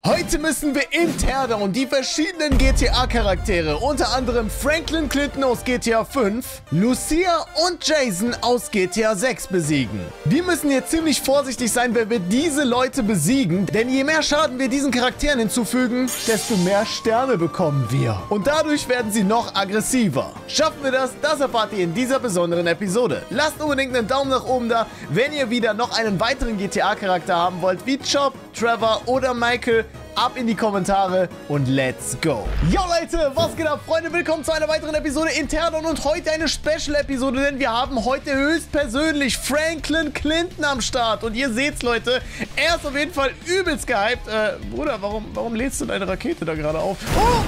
Heute müssen wir in Teardown die verschiedenen GTA-Charaktere, unter anderem Franklin Clinton aus GTA 5, Lucia und Jason aus GTA 6 besiegen. Wir müssen jetzt ziemlich vorsichtig sein, wenn wir diese Leute besiegen, denn je mehr Schaden wir diesen Charakteren hinzufügen, desto mehr Sterne bekommen wir. Und dadurch werden sie noch aggressiver. Schaffen wir das? Das erfahrt ihr in dieser besonderen Episode. Lasst unbedingt einen Daumen nach oben da, wenn ihr wieder noch einen weiteren GTA-Charakter haben wollt, wie Chop, Trevor oder Michael. Ab in die Kommentare und let's go. Yo Leute, was geht ab, Freunde? Willkommen zu einer weiteren Episode in Teardown und heute eine Special-Episode, denn wir haben heute höchstpersönlich Franklin Clinton am Start. Und ihr seht's, Leute, er ist auf jeden Fall übelst gehypt. Bruder, warum lädst du deine Rakete da gerade auf? Oh!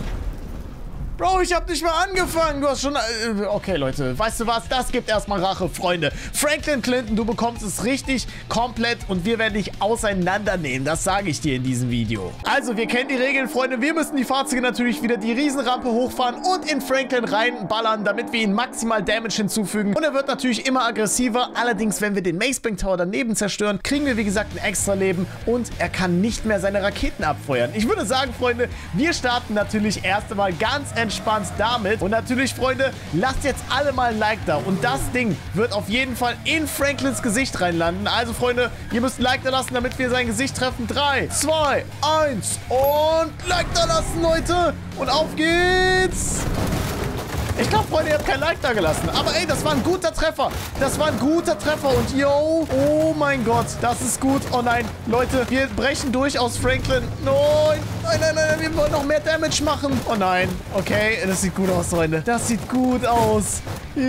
Bro, ich hab nicht mal angefangen. Du hast schon... okay, Leute. Weißt du was? Das gibt erstmal Rache, Freunde. Franklin Clinton, du bekommst es richtig komplett und wir werden dich auseinandernehmen. Das sage ich dir in diesem Video. Also, wir kennen die Regeln, Freunde. Wir müssen die Fahrzeuge natürlich wieder die Riesenrampe hochfahren und in Franklin reinballern, damit wir ihm maximal Damage hinzufügen. Und er wird natürlich immer aggressiver. Allerdings, wenn wir den Macebank Tower daneben zerstören, kriegen wir, wie gesagt, ein extra Leben und er kann nicht mehr seine Raketen abfeuern. Ich würde sagen, Freunde, wir starten natürlich erst einmal ganz entspannt damit. Und natürlich, Freunde, lasst jetzt alle mal ein Like da. Und das Ding wird auf jeden Fall in Franklins Gesicht reinlanden. Also, Freunde, ihr müsst ein Like da lassen, damit wir sein Gesicht treffen. 3, 2, 1 und Like da lassen, Leute. Und auf geht's. Ich glaube, Freunde, ihr habt kein Like da gelassen. Aber ey, das war ein guter Treffer. Das war ein guter Treffer. Und yo, oh mein Gott, das ist gut. Oh nein, Leute, wir brechen durch aus Franklin. Nein, nein, nein, nein, wir wollen noch mehr Damage machen. Oh nein, okay, das sieht gut aus, Freunde. Das sieht gut aus.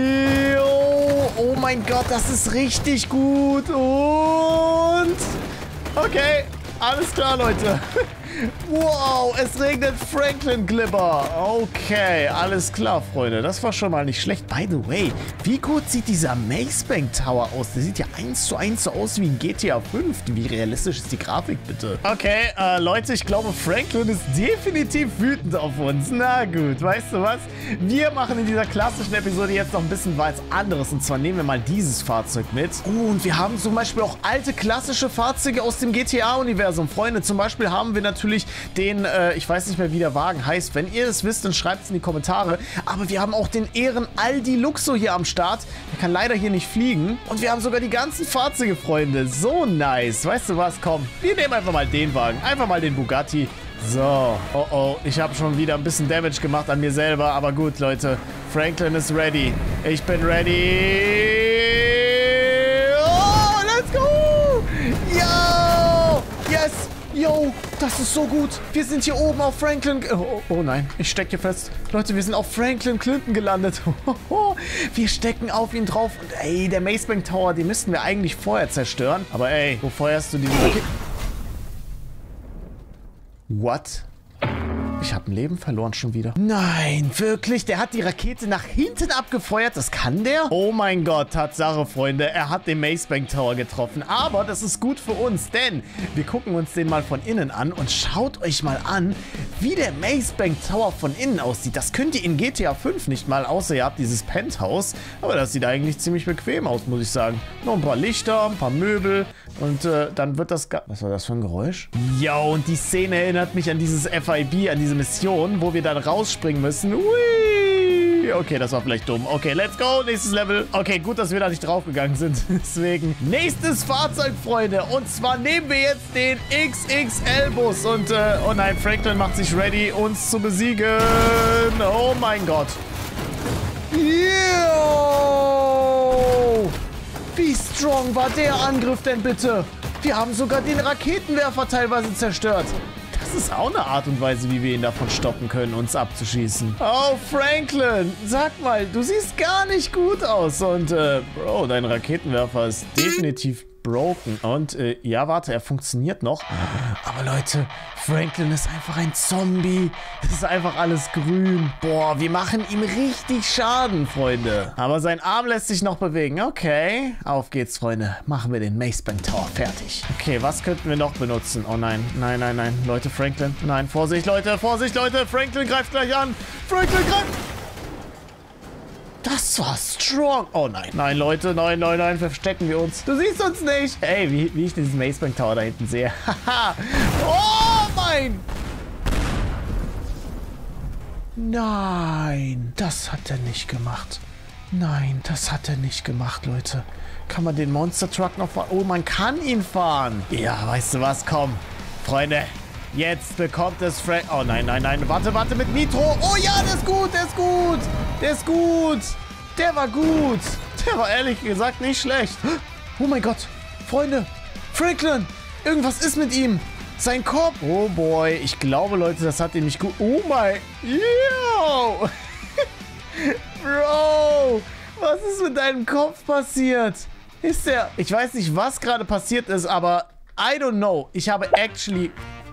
Yo, oh mein Gott, das ist richtig gut. Und... okay, alles klar, Leute. Wow, es regnet Franklin Glibber. Okay, alles klar, Freunde. Das war schon mal nicht schlecht. By the way, wie gut sieht dieser Macebank Tower aus? Der sieht ja 1:1 so aus wie in GTA 5. Wie realistisch ist die Grafik, bitte? Okay, Leute, ich glaube, Franklin ist definitiv wütend auf uns. Na gut, weißt du was? Wir machen in dieser klassischen Episode jetzt noch ein bisschen was anderes. Und zwar nehmen wir mal dieses Fahrzeug mit. Oh, und wir haben zum Beispiel auch alte klassische Fahrzeuge aus dem GTA-Universum. Freunde, zum Beispiel haben wir natürlich den, ich weiß nicht mehr, wie der Wagen heißt. Wenn ihr es wisst, dann schreibt es in die Kommentare. Aber wir haben auch den Ehren Aldi Luxo hier am Start. Der kann leider hier nicht fliegen. Und wir haben sogar die ganzen Fahrzeuge, Freunde. So nice. Weißt du was? Komm, wir nehmen einfach mal den Wagen. Einfach mal den Bugatti. So. Oh, oh. Ich habe schon wieder ein bisschen Damage gemacht an mir selber. Aber gut, Leute. Franklin ist ready. Ich bin ready. Oh, let's go. Yo. Yes. Yo, das ist so gut. Wir sind hier oben auf Franklin... Oh nein, ich stecke hier fest. Leute, wir sind auf Franklin Clinton gelandet. Wir stecken auf ihn drauf. Und ey, der Macebank Tower, den müssten wir eigentlich vorher zerstören. Aber ey, wo feuerst du diese Rakete? What? Ich habe ein Leben verloren schon wieder. Nein, wirklich? Der hat die Rakete nach hinten abgefeuert? Das kann der? Oh mein Gott, Tatsache, Freunde. Er hat den Macebank Tower getroffen. Aber das ist gut für uns, denn wir gucken uns den mal von innen an. Und schaut euch mal an, wie der Macebank Tower von innen aussieht. Das könnt ihr in GTA 5 nicht mal, außer ihr habt dieses Penthouse. Aber das sieht eigentlich ziemlich bequem aus, muss ich sagen. Noch ein paar Lichter, ein paar Möbel. Und dann wird das... Was war das für ein Geräusch? Ja, und die Szene erinnert mich an dieses FIB, an diese Mission, wo wir dann rausspringen müssen. Ui! Okay, das war vielleicht dumm. Okay, let's go. Nächstes Level. Okay, gut, dass wir da nicht draufgegangen sind. Deswegen, nächstes Fahrzeug, Freunde. Und zwar nehmen wir jetzt den XXL-Bus. Und, oh nein, Franklin macht sich ready, uns zu besiegen. Oh mein Gott. Yo! Wie strong war der Angriff denn bitte? Wir haben sogar den Raketenwerfer teilweise zerstört. Das ist auch eine Art und Weise, wie wir ihn davon stoppen können, uns abzuschießen. Oh, Franklin, sag mal, du siehst gar nicht gut aus. Und, Bro, dein Raketenwerfer ist definitiv broken. Und, ja, warte, er funktioniert noch. Aber Leute, Franklin ist einfach ein Zombie. Es ist einfach alles grün. Boah, wir machen ihm richtig Schaden, Freunde. Aber sein Arm lässt sich noch bewegen. Okay, auf geht's, Freunde. Machen wir den Macebank Tower fertig. Okay, was könnten wir noch benutzen? Oh nein, nein, nein, nein. Leute, Franklin. Nein, Vorsicht, Leute, Vorsicht, Leute. Franklin greift gleich an. Franklin greift... Das war strong. Oh nein. Nein, Leute. Nein, nein, nein. Verstecken wir uns. Du siehst uns nicht. Ey, wie ich diesen Macebank Tower da hinten sehe. Haha. Oh mein Nein, das hat er nicht gemacht. Nein, das hat er nicht gemacht, Leute. Kann man den Monster Truck noch fahren? Oh, man kann ihn fahren. Ja, weißt du was? Komm, Freunde. Jetzt bekommt es Frank... Oh, nein, nein, nein. Warte mit Nitro. Oh ja, der ist gut, der ist gut. Der ist gut. Der war gut. Der war ehrlich gesagt nicht schlecht. Oh mein Gott. Freunde. Franklin. Irgendwas ist mit ihm. Sein Kopf. Oh boy. Ich glaube, Leute, das hat ihn nicht gut... Oh mein... Yo. Bro. Was ist mit deinem Kopf passiert? Ist der... Ich weiß nicht, was gerade passiert ist, aber... I don't know. Ich habe actually...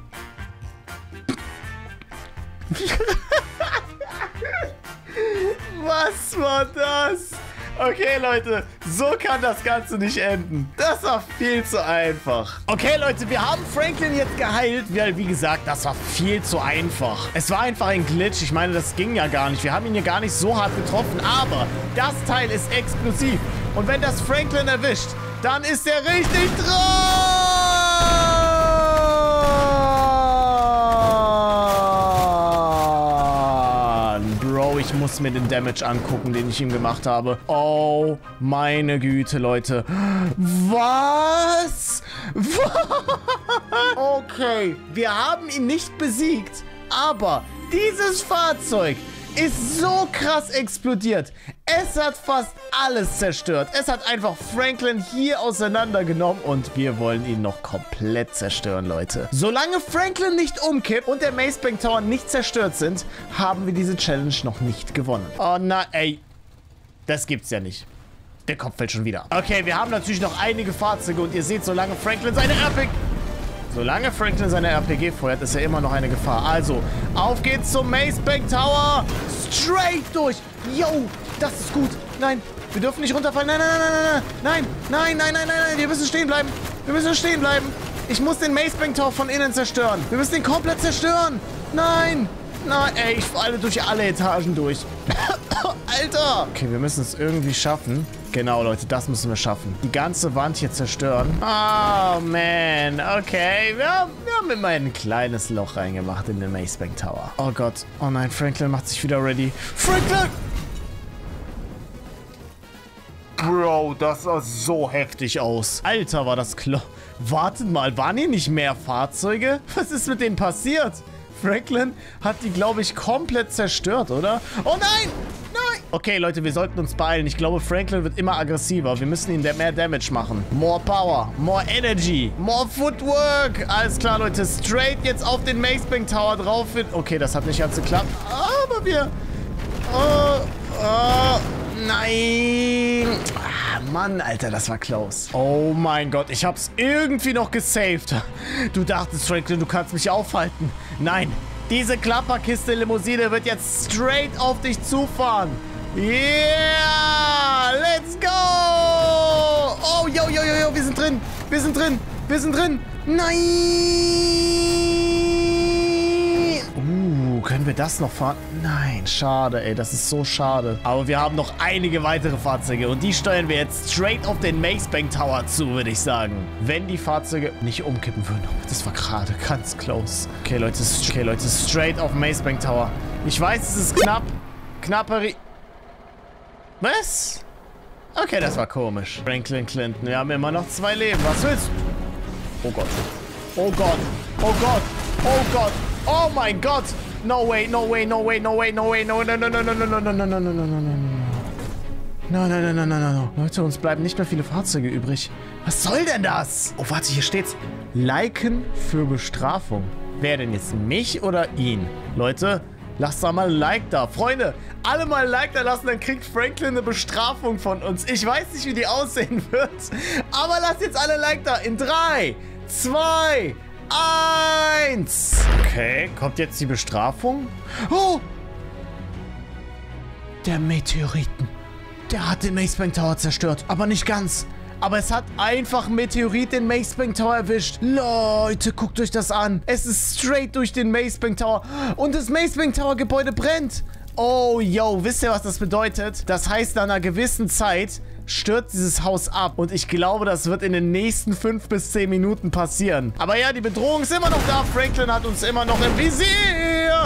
Was war das? Okay, Leute, so kann das Ganze nicht enden. Das war viel zu einfach. Okay, Leute, wir haben Franklin jetzt geheilt. Wie gesagt, das war viel zu einfach. Es war einfach ein Glitch. Ich meine, das ging ja gar nicht. Wir haben ihn ja gar nicht so hart getroffen. Aber das Teil ist explosiv. Und wenn das Franklin erwischt, dann ist er richtig drauf. Ich muss mir den Damage angucken, den ich ihm gemacht habe. Oh, meine Güte, Leute. Was? Okay, wir haben ihn nicht besiegt, aber dieses Fahrzeug ist so krass explodiert. Es hat fast alles zerstört. Es hat einfach Franklin hier auseinandergenommen und wir wollen ihn noch komplett zerstören, Leute. Solange Franklin nicht umkippt und der Maze Bank Tower nicht zerstört sind, haben wir diese Challenge noch nicht gewonnen. Oh nein, ey. Das gibt's ja nicht. Der Kopf fällt schon wieder. Okay, wir haben natürlich noch einige Fahrzeuge und ihr seht, solange Franklin seine RPG feuert, ist er immer noch eine Gefahr. Also, auf geht's zum Maze Bank Tower. Straight durch. Yo, das ist gut. Nein, wir dürfen nicht runterfallen. Nein. Wir müssen stehen bleiben. Ich muss den Maze Bank Tower von innen zerstören. Wir müssen den komplett zerstören. Nein, ey, ich falle durch alle Etagen durch. Alter. Okay, wir müssen es irgendwie schaffen. Genau, Leute, das müssen wir schaffen. Die ganze Wand hier zerstören. Oh, man. Okay, wir haben immerhin ein kleines Loch reingemacht in den Maze Bank Tower. Oh Gott. Oh nein, Franklin macht sich wieder ready. Franklin! Bro, das sah so heftig aus. Alter, war das klar. Wartet mal, waren hier nicht mehr Fahrzeuge? Was ist mit denen passiert? Franklin hat die, glaube ich, komplett zerstört, oder? Oh nein! Nein! Okay, Leute, wir sollten uns beeilen. Ich glaube, Franklin wird immer aggressiver. Wir müssen ihm mehr Damage machen. More Power, more Energy, more Footwork. Alles klar, Leute. Straight jetzt auf den Maze Bank Tower drauf. Okay, das hat nicht ganz geklappt. Aber wir... nein! Mann, Alter, das war close. Oh mein Gott, ich hab's irgendwie noch gesaved. Du dachtest, Franklin, du kannst mich aufhalten. Nein, diese Klapperkiste-Limousine wird jetzt straight auf dich zufahren. Yeah! Let's go! Oh, yo, wir sind drin. Nein! Können wir das noch fahren? Nein, schade, ey. Das ist so schade. Aber wir haben noch einige weitere Fahrzeuge und die steuern wir jetzt straight auf den Maze Bank Tower zu, würde ich sagen. Wenn die Fahrzeuge nicht umkippen würden. Das war gerade ganz close. Okay, Leute, straight auf Maze Bank Tower. Ich weiß, es ist knapp. Was? Okay, das war komisch. Franklin Clinton, wir haben immer noch 2 Leben. Was willst du? Oh Gott. Oh mein Gott. No way. Leute, uns bleiben nicht mehr viele Fahrzeuge übrig. Was soll denn das? Oh, warte, hier steht's. Liken für Bestrafung. Wer denn jetzt? Mich oder ihn? Leute, lasst da mal ein Like da. Freunde, alle mal ein Like da lassen, dann kriegt Franklin eine Bestrafung von uns. Ich weiß nicht, wie die aussehen wird. Aber lasst jetzt alle ein Like da. In 3, 2, 1. Okay, kommt jetzt die Bestrafung? Oh! Der Meteoriten. Der hat den Maze Bank Tower zerstört. Aber nicht ganz. Aber es hat einfach ein Meteorit den Maze Bank Tower erwischt. Leute, guckt euch das an. Es ist straight durch den Maze Bank Tower. Und das Maze Bank Tower Gebäude brennt. Oh, yo, wisst ihr, was das bedeutet? Das heißt, nach einer gewissen Zeit stürzt dieses Haus ab. Und ich glaube, das wird in den nächsten 5 bis 10 Minuten passieren. Aber ja, die Bedrohung ist immer noch da. Franklin hat uns immer noch im Visier.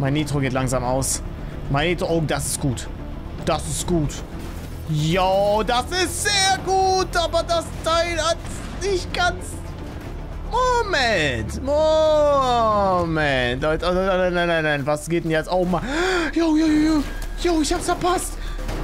Mein Nitro geht langsam aus. Mein Nitro... Oh, das ist gut. Das ist gut. Jo, das ist sehr gut. Aber das Teil hat nicht ganz... Moment. Leute, oh, nein. Was geht denn jetzt? Oh, Mann. Jo, ich hab's verpasst.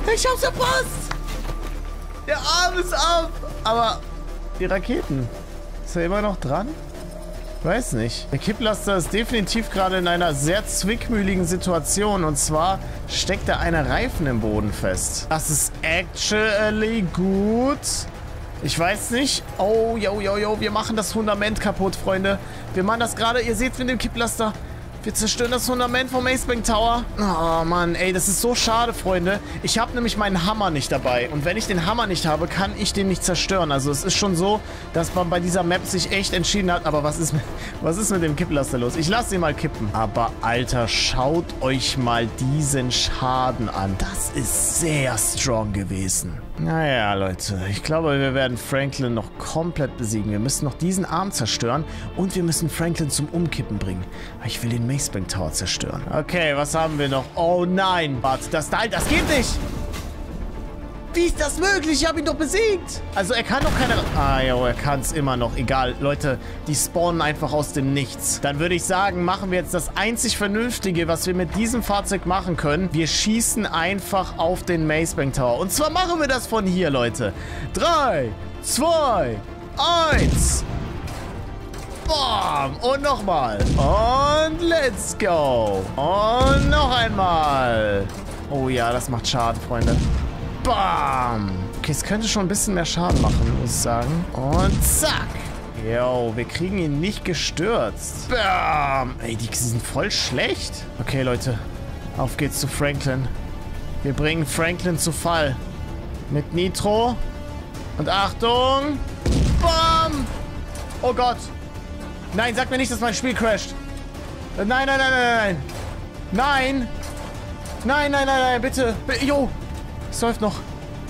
Der Arm ist ab. Aber die Raketen. Ist er immer noch dran? Weiß nicht. Der Kipplaster ist definitiv gerade in einer sehr zwickmühligen Situation. Und zwar steckt da eine Reifen im Boden fest. Das ist actually gut. Ich weiß nicht. Oh, yo. Wir machen das Fundament kaputt, Freunde. Wir machen das gerade. Ihr seht mit dem Kipplaster. Wir zerstören das Fundament vom Macebank Tower. Oh, Mann. Ey, das ist so schade, Freunde. Ich habe nämlich meinen Hammer nicht dabei. Und wenn ich den Hammer nicht habe, kann ich den nicht zerstören. Also es ist schon so, dass man bei dieser Map sich echt entschieden hat. Aber was ist mit dem Kipplaster los? Ich lasse ihn mal kippen. Aber, Alter, schaut euch mal diesen Schaden an. Das ist sehr strong gewesen. Naja, Leute. Ich glaube, wir werden Franklin noch komplett besiegen. Wir müssen noch diesen Arm zerstören. Und wir müssen Franklin zum Umkippen bringen. Ich will den Macebank Tower zerstören. Okay, was haben wir noch? Oh nein. Warte, das geht nicht. Wie ist das möglich? Ich habe ihn doch besiegt. Also er kann doch keine... Ah, jo, er kann es immer noch. Egal, Leute, die spawnen einfach aus dem Nichts. Dann würde ich sagen, machen wir jetzt das einzig Vernünftige, was wir mit diesem Fahrzeug machen können. Wir schießen einfach auf den Macebank Tower. Und zwar machen wir das von hier, Leute. 3, 2, 1... Bam! Und nochmal. Und let's go. Und noch einmal. Oh ja, das macht Schaden, Freunde. Bam! Okay, es könnte schon ein bisschen mehr Schaden machen, muss ich sagen. Und zack. Jo, wir kriegen ihn nicht gestürzt. Bam! Ey, die sind voll schlecht. Okay, Leute. Auf geht's zu Franklin. Wir bringen Franklin zu Fall. Mit Nitro. Und Achtung. Bam! Oh Gott. Nein, sag mir nicht, dass mein Spiel crasht. Nein. Nein, bitte. Jo. Es läuft noch.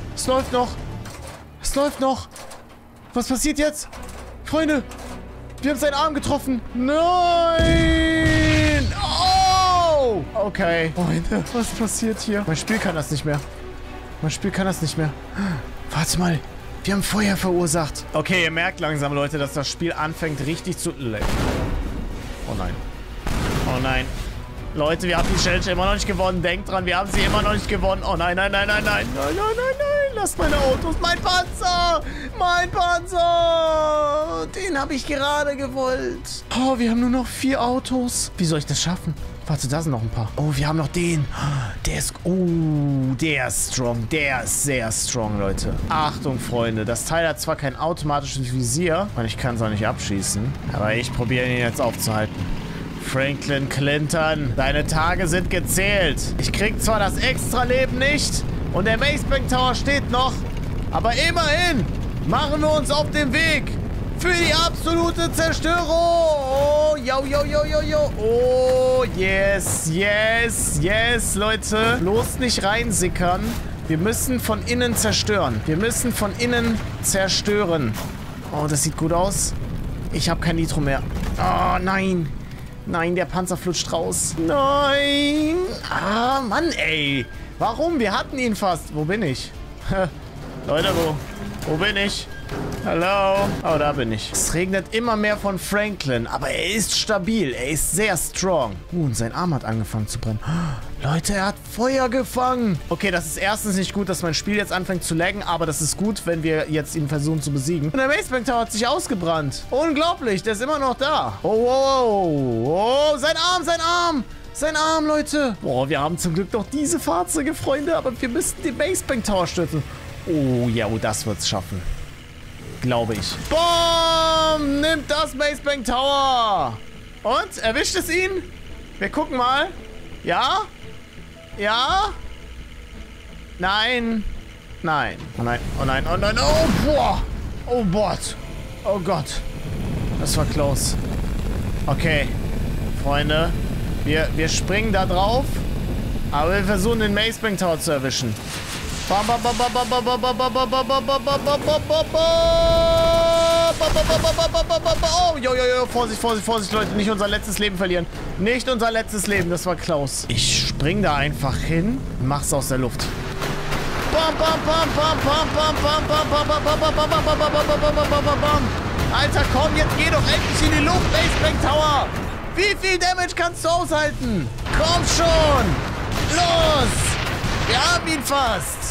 Was passiert jetzt? Freunde, wir haben seinen Arm getroffen. Nein. Oh. Okay. Freunde, was passiert hier? Mein Spiel kann das nicht mehr. Warte mal. Wir haben Feuer verursacht. Okay, ihr merkt langsam, Leute, dass das Spiel anfängt richtig zu... Oh nein. Leute, wir haben die Challenge immer noch nicht gewonnen. Denkt dran, wir haben sie immer noch nicht gewonnen. Oh nein. Lasst meine Autos. Mein Panzer. Den habe ich gerade gewollt. Oh, wir haben nur noch 4 Autos. Wie soll ich das schaffen? Warte, da sind noch ein paar. Oh, wir haben noch den. Der ist strong. Der ist sehr strong, Leute. Achtung, Freunde. Das Teil hat zwar kein automatisches Visier. Und ich kann es auch nicht abschießen. Aber ich probiere ihn jetzt aufzuhalten. Franklin Clinton, deine Tage sind gezählt. Ich krieg zwar das Extra-Leben nicht. Und der Macebank Tower steht noch. Aber immerhin machen wir uns auf den Weg. Für die absolute Zerstörung. Oh, yo. Oh, yes, Leute. Bloß nicht reinsickern. Wir müssen von innen zerstören. Oh, das sieht gut aus. Ich habe kein Nitro mehr. Oh, nein. Nein, der Panzer flutscht raus. Nein. Ah, Mann, ey. Warum? Wir hatten ihn fast. Wo bin ich? Leute, wo bin ich? Hallo? Oh, da bin ich. Es regnet immer mehr von Franklin, aber er ist stabil. Er ist sehr strong. Und sein Arm hat angefangen zu brennen. Leute, er hat Feuer gefangen. Okay, das ist erstens nicht gut, dass mein Spiel jetzt anfängt zu laggen, aber das ist gut, wenn wir jetzt ihn versuchen zu besiegen. Und der Macebank Tower hat sich ausgebrannt. Unglaublich, der ist immer noch da. Oh, sein Arm, Leute. Boah, wir haben zum Glück noch diese Fahrzeuge, Freunde, aber wir müssen den Macebank Tower stürzen. Oh, ja, das wird's schaffen. Glaube ich. Boom! Nimmt das Macebank Tower! Und? Erwischt es ihn? Wir gucken mal. Ja? Ja? Nein. Nein. Oh nein. Oh nein. Oh nein. Oh, boah. Oh, Gott. Oh Gott. Das war close. Okay. Freunde. Wir springen da drauf. Aber wir versuchen den Macebank Tower zu erwischen. Oh, jo. Vorsicht, Leute. Nicht unser letztes Leben verlieren. Nicht unser letztes Leben. Das war Klaus. Ich spring da einfach hin und mach's aus der Luft. Alter, komm, jetzt geh doch endlich in die Luft, Basebang Tower. Wie viel Damage kannst du aushalten? Komm schon. Los. Wir haben ihn fast.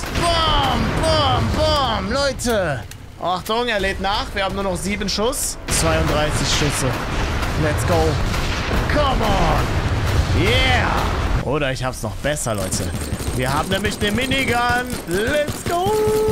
Bam. Leute. Achtung, er lädt nach. Wir haben nur noch 7 Schuss. 32 Schüsse. Let's go. Come on. Yeah. Oder ich hab's noch besser, Leute. Wir haben nämlich eine Minigun. Let's go.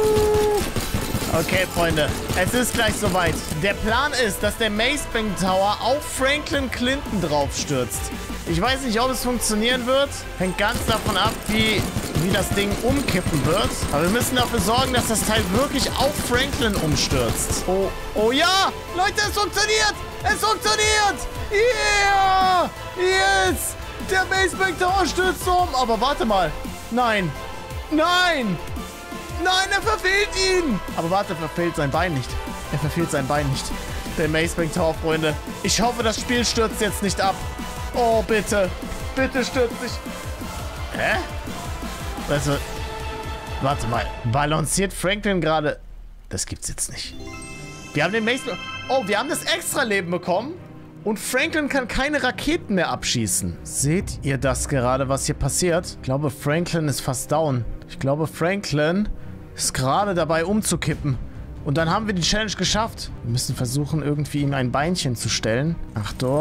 Okay, Freunde. Es ist gleich soweit. Der Plan ist, dass der Macebank Tower auf Franklin Clinton draufstürzt. Ich weiß nicht, ob es funktionieren wird. Hängt ganz davon ab, wie das Ding umkippen wird. Aber wir müssen dafür sorgen, dass das Teil wirklich auf Franklin umstürzt. Oh ja! Leute, es funktioniert! Es funktioniert! Yeah! Yes! Der Macebank Tower stürzt um. Aber warte mal. Nein! Nein! Nein, er verfehlt ihn! Aber warte, er verfehlt sein Bein nicht. Er verfehlt sein Bein nicht. Der Macebank Tower, Freunde. Ich hoffe, das Spiel stürzt jetzt nicht ab. Oh, bitte. Bitte stürzt nicht. Hä? Also, warte mal. Balanciert Franklin gerade... Das gibt's jetzt nicht. Wir haben den Macebank... Oh, wir haben das Extra-Leben bekommen. Und Franklin kann keine Raketen mehr abschießen. Seht ihr das gerade, was hier passiert? Ich glaube, Franklin ist fast down. Ich glaube, Franklin ist gerade dabei umzukippen. Und dann haben wir die Challenge geschafft. Wir müssen versuchen, irgendwie ihm ein Beinchen zu stellen. Achtung.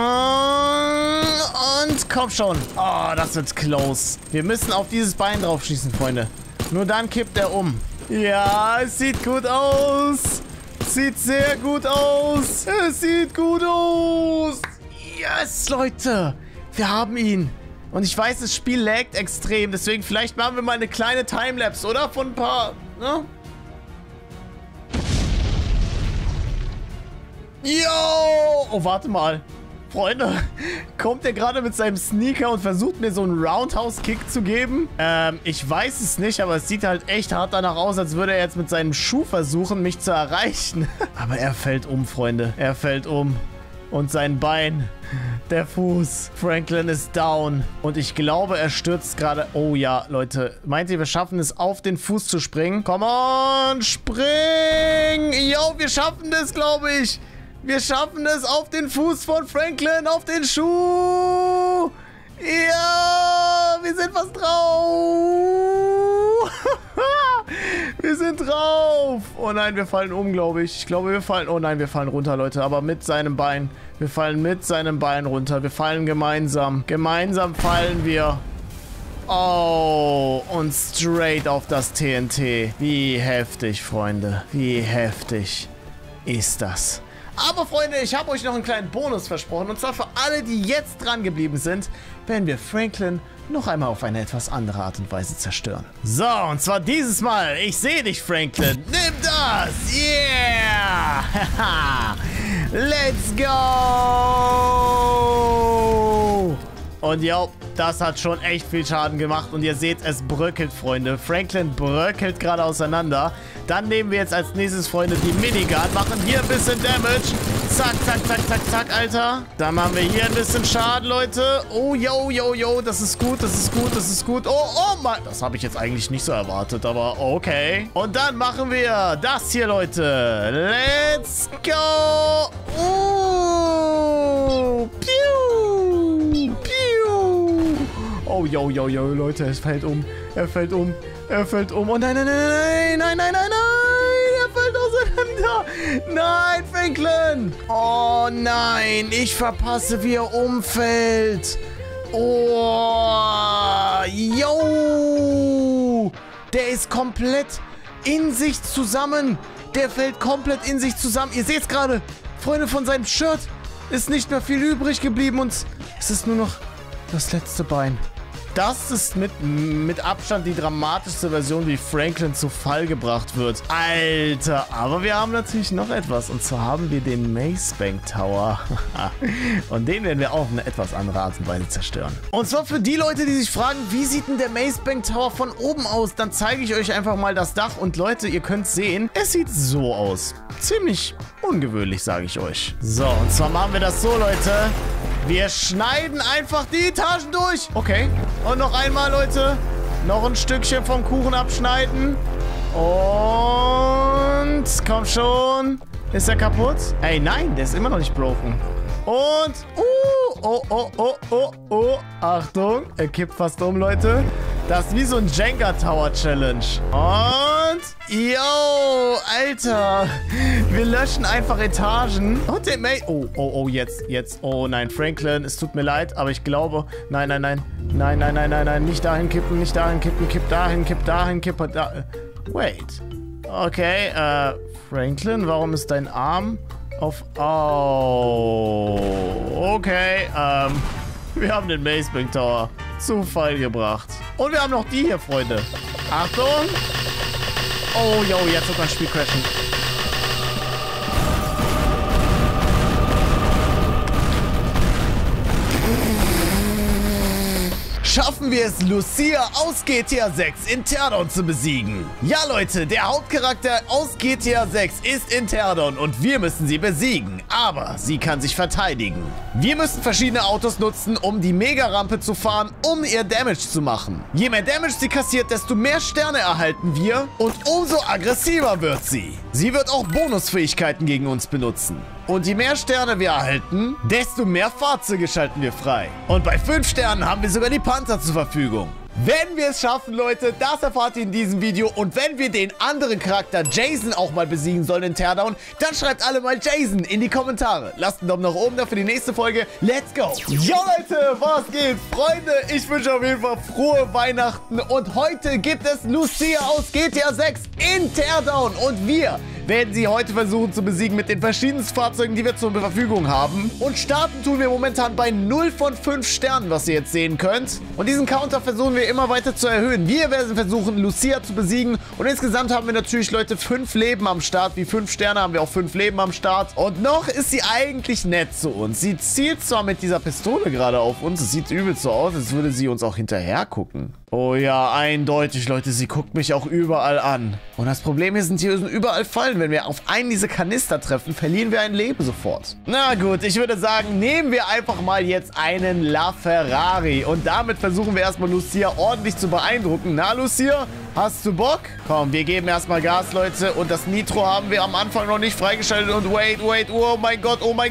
Und komm schon. Oh, das wird close. Wir müssen auf dieses Bein drauf schießen, Freunde. Nur dann kippt er um. Ja, es sieht gut aus. Sieht sehr gut aus. Es sieht gut aus. Yes, Leute. Wir haben ihn. Und ich weiß, das Spiel laggt extrem. Deswegen vielleicht machen wir mal eine kleine Timelapse, oder? Von ein paar, ne? Yo! Oh, warte mal. Freunde, kommt der gerade mit seinem Sneaker und versucht mir so einen Roundhouse-Kick zu geben? Ich weiß es nicht, aber es sieht halt echt hart danach aus, als würde er jetzt mit seinem Schuh versuchen, mich zu erreichen. Aber er fällt um, Freunde. Er fällt um. Und sein Bein, der Fuß. Franklin ist down. Und ich glaube, er stürzt gerade... Oh ja, Leute. Meint ihr, wir schaffen es, auf den Fuß zu springen? Come on, spring! Yo, wir schaffen das, glaube ich. Wir schaffen es auf den Fuß von Franklin, auf den Schuh. Ja, wir sind fast drauf. Wir sind drauf. Oh nein, wir fallen um, glaube ich. Ich glaube, wir fallen... Oh nein, wir fallen runter, Leute. Aber mit seinem Bein. Wir fallen mit seinem Bein runter. Wir fallen gemeinsam. Gemeinsam fallen wir. Oh, und straight auf das TNT. Wie heftig, Freunde. Wie heftig ist das? Aber Freunde, ich habe euch noch einen kleinen Bonus versprochen. Und zwar für alle, die jetzt dran geblieben sind, werden wir Franklin noch einmal auf eine etwas andere Art und Weise zerstören. So, und zwar dieses Mal. Ich sehe dich, Franklin. Nimm das. Yeah. Let's go. Und ja, das hat schon echt viel Schaden gemacht. Und ihr seht, es bröckelt, Freunde. Franklin bröckelt gerade auseinander. Dann nehmen wir jetzt als nächstes, Freunde, die Minigun. Machen hier ein bisschen Damage. Zack, zack, zack, zack, zack, Alter. Dann machen wir hier ein bisschen Schaden, Leute. Oh, yo. Das ist gut, das ist gut, das ist gut. Oh mein. Das habe ich jetzt eigentlich nicht so erwartet, aber okay. Und dann machen wir das hier, Leute. Let's go. Piu. Oh, yo, Leute, es fällt um. Er fällt um. Oh, nein. Er fällt auseinander. Nein, Franklin. Oh, nein. Ich verpasse, wie er umfällt. Oh, yo. Der ist komplett in sich zusammen. Der fällt komplett in sich zusammen. Ihr seht es gerade. Freunde, von seinem Shirt ist nicht mehr viel übrig geblieben. Und es ist nur noch das letzte Bein. das ist mit Abstand die dramatischste Version, wie Franklin zu Fall gebracht wird. Alter, aber wir haben natürlich noch etwas. Und zwar haben wir den Maze Bank Tower. Und den werden wir auch auf eine etwas andere Art und Weise zerstören. Und zwar für die Leute, die sich fragen, wie sieht denn der Maze Bank Tower von oben aus? Dann zeige ich euch einfach mal das Dach. Und Leute, ihr könnt sehen, es sieht so aus. Ziemlich ungewöhnlich, sage ich euch. So, und zwar machen wir das so, Leute. Wir schneiden einfach die Etagen durch. Okay. Und noch einmal, Leute. Noch ein Stückchen vom Kuchen abschneiden. Und... komm schon. Ist er kaputt? Ey, nein, der ist immer noch nicht broken. Und... oh. Achtung. Er kippt fast um, Leute. Das ist wie so ein Jenga Tower Challenge. Und... yo, Alter. Wir löschen einfach Etagen. Und den May... oh, jetzt. Oh nein, Franklin, es tut mir leid, aber ich glaube... Nein. Nicht dahin kippen, kipp dahin, kipp da... Wait. Okay, Franklin, warum ist dein Arm auf... oh, okay, wir haben den Maze Bank Tower zu Fall gebracht. Und wir haben noch die hier, Freunde. Achtung. Oh, yo, jetzt wird mein Spiel crashen. Schaffen wir es, Lucia aus GTA 6 in Teardown zu besiegen? Ja, Leute, der Hauptcharakter aus GTA 6 ist in Teardown und wir müssen sie besiegen. Aber sie kann sich verteidigen. Wir müssen verschiedene Autos nutzen, um die Mega-Rampe zu fahren, um ihr Damage zu machen. Je mehr Damage sie kassiert, desto mehr Sterne erhalten wir und umso aggressiver wird sie. Sie wird auch Bonusfähigkeiten gegen uns benutzen. Und je mehr Sterne wir erhalten, desto mehr Fahrzeuge schalten wir frei. Und bei 5 Sternen haben wir sogar die Panther zur Verfügung. Wenn wir es schaffen, Leute, das erfahrt ihr in diesem Video. Und wenn wir den anderen Charakter Jason auch mal besiegen sollen in Teardown, dann schreibt alle mal Jason in die Kommentare. Lasst einen Daumen nach oben da für die nächste Folge. Let's go! Jo Leute, was geht? Freunde, ich wünsche auf jeden Fall frohe Weihnachten. Und heute gibt es Lucia aus GTA 6 in Teardown. Und wir werden sie heute versuchen zu besiegen mit den verschiedensten Fahrzeugen, die wir zur Verfügung haben. Und starten tun wir momentan bei 0 von 5 Sternen, was ihr jetzt sehen könnt. Und diesen Counter versuchen wir immer weiter zu erhöhen. Wir werden versuchen, Lucia zu besiegen. Und insgesamt haben wir natürlich, Leute, 5 Leben am Start. Wie 5 Sterne haben wir auch 5 Leben am Start. Und noch ist sie eigentlich nett zu uns. Sie zielt zwar mit dieser Pistole gerade auf uns. Es sieht übel so aus, als würde sie uns auch hinterher gucken. Oh ja, eindeutig, Leute. Sie guckt mich auch überall an. Und das Problem hier sind überall Fallen. Wenn wir auf einen dieser Kanister treffen, verlieren wir ein Leben sofort. Na gut, ich würde sagen, nehmen wir einfach mal jetzt einen LaFerrari. Und damit versuchen wir erstmal Lucia ordentlich zu beeindrucken. Na, Lucia, hast du Bock? Komm, wir geben erstmal Gas, Leute. Und das Nitro haben wir am Anfang noch nicht freigeschaltet. Und wait. Oh mein Gott. Jo,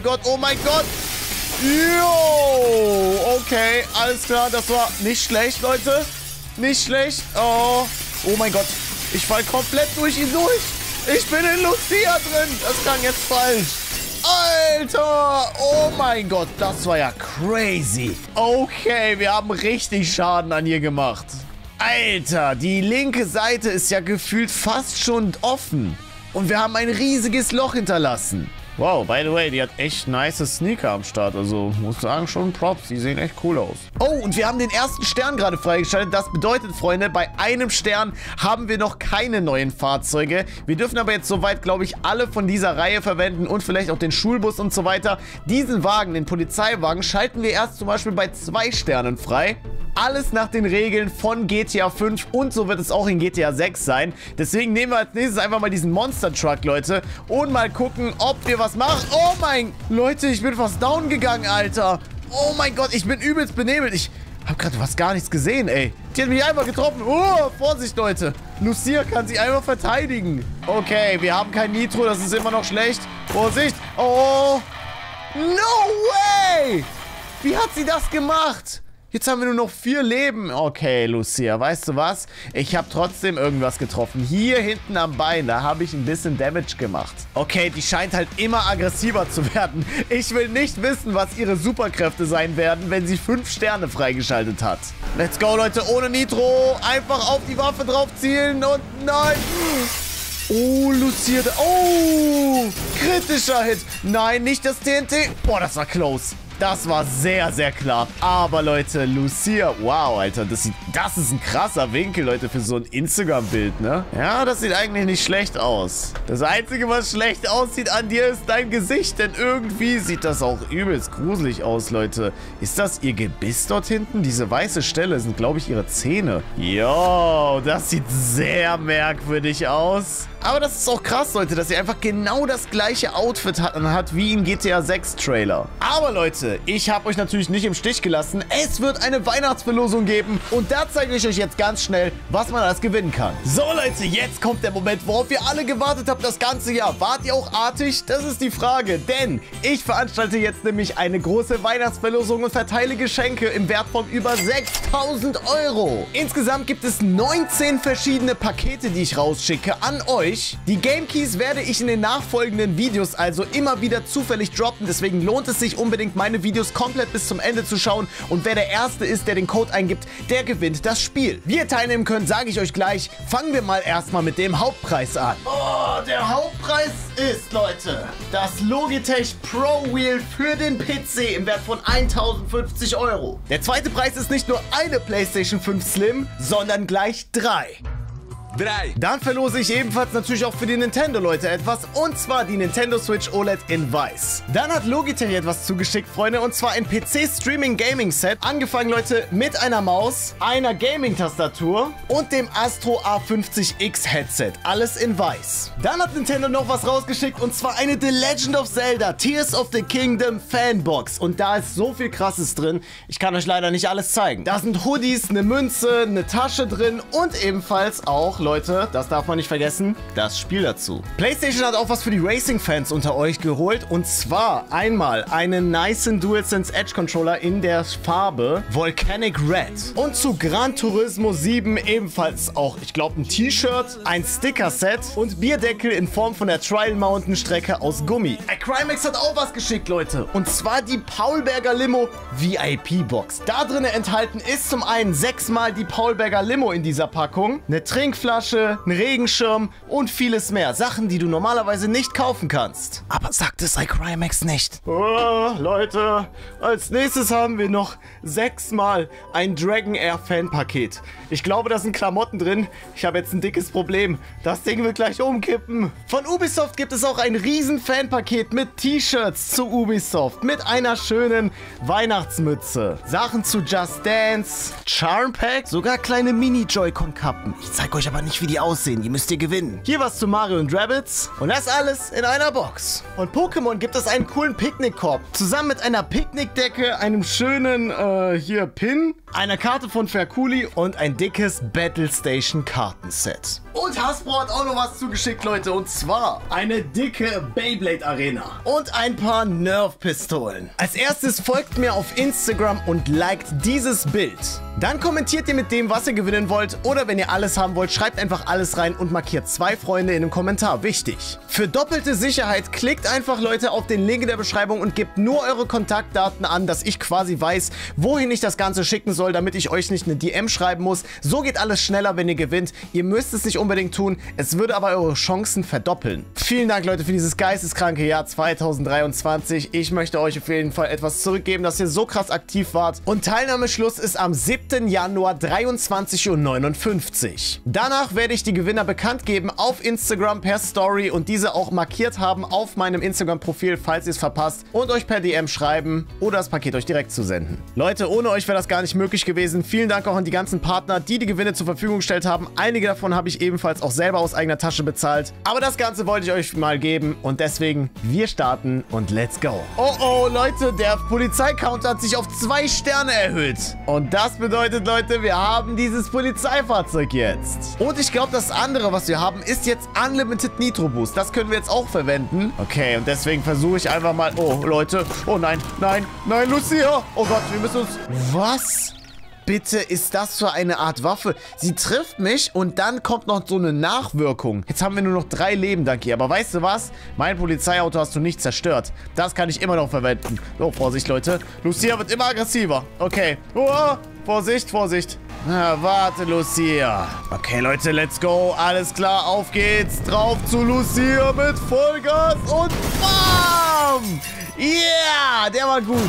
okay, alles klar. Das war nicht schlecht, Leute. Nicht schlecht. Oh mein Gott. Ich fall komplett durch ihn durch. Ich bin in Lucia drin. Das klang jetzt falsch. Alter. Oh mein Gott. Das war ja crazy. Okay, wir haben richtig Schaden an ihr gemacht. Alter, die linke Seite ist ja gefühlt fast schon offen. Und wir haben ein riesiges Loch hinterlassen. Wow, by the way, die hat echt nice Sneaker am Start. Also, muss sagen, schon Props. Die sehen echt cool aus. Oh, und wir haben den ersten Stern gerade freigeschaltet. Das bedeutet, Freunde, bei einem Stern haben wir noch keine neuen Fahrzeuge. Wir dürfen aber jetzt soweit, glaube ich, alle von dieser Reihe verwenden und vielleicht auch den Schulbus und so weiter. Diesen Wagen, den Polizeiwagen, schalten wir erst zum Beispiel bei 2 Sternen frei. Alles nach den Regeln von GTA 5 und so wird es auch in GTA 6 sein. Deswegen nehmen wir als nächstes einfach mal diesen Monster Truck, Leute, und mal gucken, ob wir was machen. Oh mein... Leute, ich bin fast down gegangen, Alter. Oh mein Gott, ich bin übelst benebelt. Ich habe gerade fast gar nichts gesehen, ey. Die hat mich einfach getroffen. Oh, Vorsicht, Leute. Lucia kann sich einfach verteidigen. Okay, wir haben kein Nitro, das ist immer noch schlecht. Vorsicht. Oh. No way. Wie hat sie das gemacht? Jetzt haben wir nur noch 4 Leben. Okay, Lucia, weißt du was? Ich habe trotzdem irgendwas getroffen. Hier hinten am Bein, da habe ich ein bisschen Damage gemacht. Okay, die scheint halt immer aggressiver zu werden. Ich will nicht wissen, was ihre Superkräfte sein werden, wenn sie 5 Sterne freigeschaltet hat. Let's go, Leute, ohne Nitro. Einfach auf die Waffe drauf zielen und nein. Oh, Lucia. Oh, kritischer Hit. Nein, nicht das TNT. Boah, das war close. Das war sehr, sehr klar. Aber Leute, Lucia, wow, Alter, das ist ein krasser Winkel, Leute, für so ein Instagram-Bild, ne? Ja, das sieht eigentlich nicht schlecht aus. Das Einzige, was schlecht aussieht an dir, ist dein Gesicht, denn irgendwie sieht das auch übelst gruselig aus, Leute. Ist das ihr Gebiss dort hinten? Diese weiße Stelle sind, glaube ich, ihre Zähne. Jo, das sieht sehr merkwürdig aus. Aber das ist auch krass, Leute, dass sie einfach genau das gleiche Outfit hat wie in GTA 6 Trailer. Aber Leute, ich habe euch natürlich nicht im Stich gelassen. Es wird eine Weihnachtsverlosung geben und da zeige ich euch jetzt ganz schnell, was man alles gewinnen kann. So Leute, jetzt kommt der Moment, worauf ihr alle gewartet habt das ganze Jahr. Wart ihr auch artig? Das ist die Frage, denn ich veranstalte jetzt nämlich eine große Weihnachtsverlosung und verteile Geschenke im Wert von über 6.000 €. Insgesamt gibt es 19 verschiedene Pakete, die ich rausschicke an euch. Die Game Keys werde ich in den nachfolgenden Videos also immer wieder zufällig droppen. Deswegen lohnt es sich unbedingt, meine Videos komplett bis zum Ende zu schauen. Und wer der Erste ist, der den Code eingibt, der gewinnt das Spiel. Wie ihr teilnehmen könnt, sage ich euch gleich. Fangen wir mal erstmal mit dem Hauptpreis an. Oh, der Hauptpreis ist, Leute, das Logitech Pro Wheel für den PC im Wert von 1.050 €. Der zweite Preis ist nicht nur eine PlayStation 5 Slim, sondern gleich 3. Dann verlose ich ebenfalls natürlich auch für die Nintendo-Leute etwas, und zwar die Nintendo Switch OLED in Weiß. Dann hat Logitech etwas zugeschickt, Freunde, und zwar ein PC-Streaming-Gaming-Set. Angefangen, Leute, mit einer Maus, einer Gaming-Tastatur und dem Astro A50X Headset. Alles in Weiß. Dann hat Nintendo noch was rausgeschickt, und zwar eine The Legend of Zelda Tears of the Kingdom Fanbox. Und da ist so viel Krasses drin, ich kann euch leider nicht alles zeigen. Da sind Hoodies, eine Münze, eine Tasche drin und ebenfalls auch, Leute, das darf man nicht vergessen, das Spiel dazu. PlayStation hat auch was für die Racing-Fans unter euch geholt, und zwar einmal einen nicen DualSense Edge Controller in der Farbe Volcanic Red. Und zu Gran Turismo 7 ebenfalls auch, ich glaube, ein T-Shirt, ein Sticker-Set und Bierdeckel in Form von der Trial Mountain Strecke aus Gummi. Crimex hat auch was geschickt, Leute, und zwar die Paulberger Limo VIP-Box. Da drin enthalten ist zum einen 6-mal die Paulberger Limo in dieser Packung, eine Trinkflasche, ein Regenschirm und vieles mehr. Sachen, die du normalerweise nicht kaufen kannst. Aber sagt es Crimex nicht. Oh, Leute, als nächstes haben wir noch 6-mal ein Dragon Air Fanpaket. Ich glaube, da sind Klamotten drin. Ich habe jetzt ein dickes Problem. Das Ding wird gleich umkippen. Von Ubisoft gibt es auch ein riesen Fanpaket mit T-Shirts zu Ubisoft. Mit einer schönen Weihnachtsmütze. Sachen zu Just Dance, Charm Pack, sogar kleine Mini-Joy-Con-Kappen. Ich zeige euch aber nicht, wie die aussehen. Die müsst ihr gewinnen. Hier was zu Mario und Rabbids. Und das alles in einer Box. Und Pokémon gibt es einen coolen Picknickkorb. Zusammen mit einer Picknickdecke, einem schönen, hier Pin, einer Karte von Ferkuli und ein dickes Battlestation Kartenset. Und Hasbro hat auch noch was zugeschickt, Leute. Und zwar eine dicke Beyblade Arena. Und ein paar Nerf-Pistolen. Als erstes folgt mir auf Instagram und liked dieses Bild. Dann kommentiert ihr mit dem, was ihr gewinnen wollt. Oder wenn ihr alles haben wollt, schreibt einfach alles rein und markiert 2 Freunde in einem Kommentar. Wichtig. Für doppelte Sicherheit klickt einfach, Leute, auf den Link in der Beschreibung und gebt nur eure Kontaktdaten an, dass ich quasi weiß, wohin ich das Ganze schicken soll, damit ich euch nicht eine DM schreiben muss. So geht alles schneller, wenn ihr gewinnt. Ihr müsst es nicht unbedingt tun. Es würde aber eure Chancen verdoppeln. Vielen Dank, Leute, für dieses geisteskranke Jahr 2023. Ich möchte euch auf jeden Fall etwas zurückgeben, dass ihr so krass aktiv wart. Und Teilnahmeschluss ist am 7. Januar 23:59 Uhr. Danach werde ich die Gewinner bekannt geben auf Instagram per Story und diese auch markiert haben auf meinem Instagram-Profil, falls ihr es verpasst, und euch per DM schreiben oder das Paket euch direkt zu senden. Leute, ohne euch wäre das gar nicht möglich gewesen. Vielen Dank auch an die ganzen Partner, die die Gewinne zur Verfügung gestellt haben. Einige davon habe ich ebenfalls auch selber aus eigener Tasche bezahlt. Aber das Ganze wollte ich euch mal geben und deswegen, wir starten und let's go. Oh, oh, Leute, der Polizeicount hat sich auf 2 Sterne erhöht. Und das bedeutet, Leute, wir haben dieses Polizeifahrzeug jetzt. Und ich glaube, das andere, was wir haben, ist jetzt Unlimited Nitro Boost. Das können wir jetzt auch verwenden. Okay, und deswegen versuche ich einfach mal... Oh, Leute. Oh, nein, nein, nein, Lucia. Oh Gott, wir müssen uns... Was? Bitte ist das für eine Art Waffe? Sie trifft mich und dann kommt noch so eine Nachwirkung. Jetzt haben wir nur noch 3 Leben, danke. Aber weißt du was? Mein Polizeiauto hast du nicht zerstört. Das kann ich immer noch verwenden. Oh, Vorsicht, Leute. Lucia wird immer aggressiver. Okay. Oh, Vorsicht, Vorsicht. Na, warte, Lucia. Okay, Leute, let's go. Alles klar, auf geht's. Drauf zu Lucia mit Vollgas und BAM! Yeah, der war gut.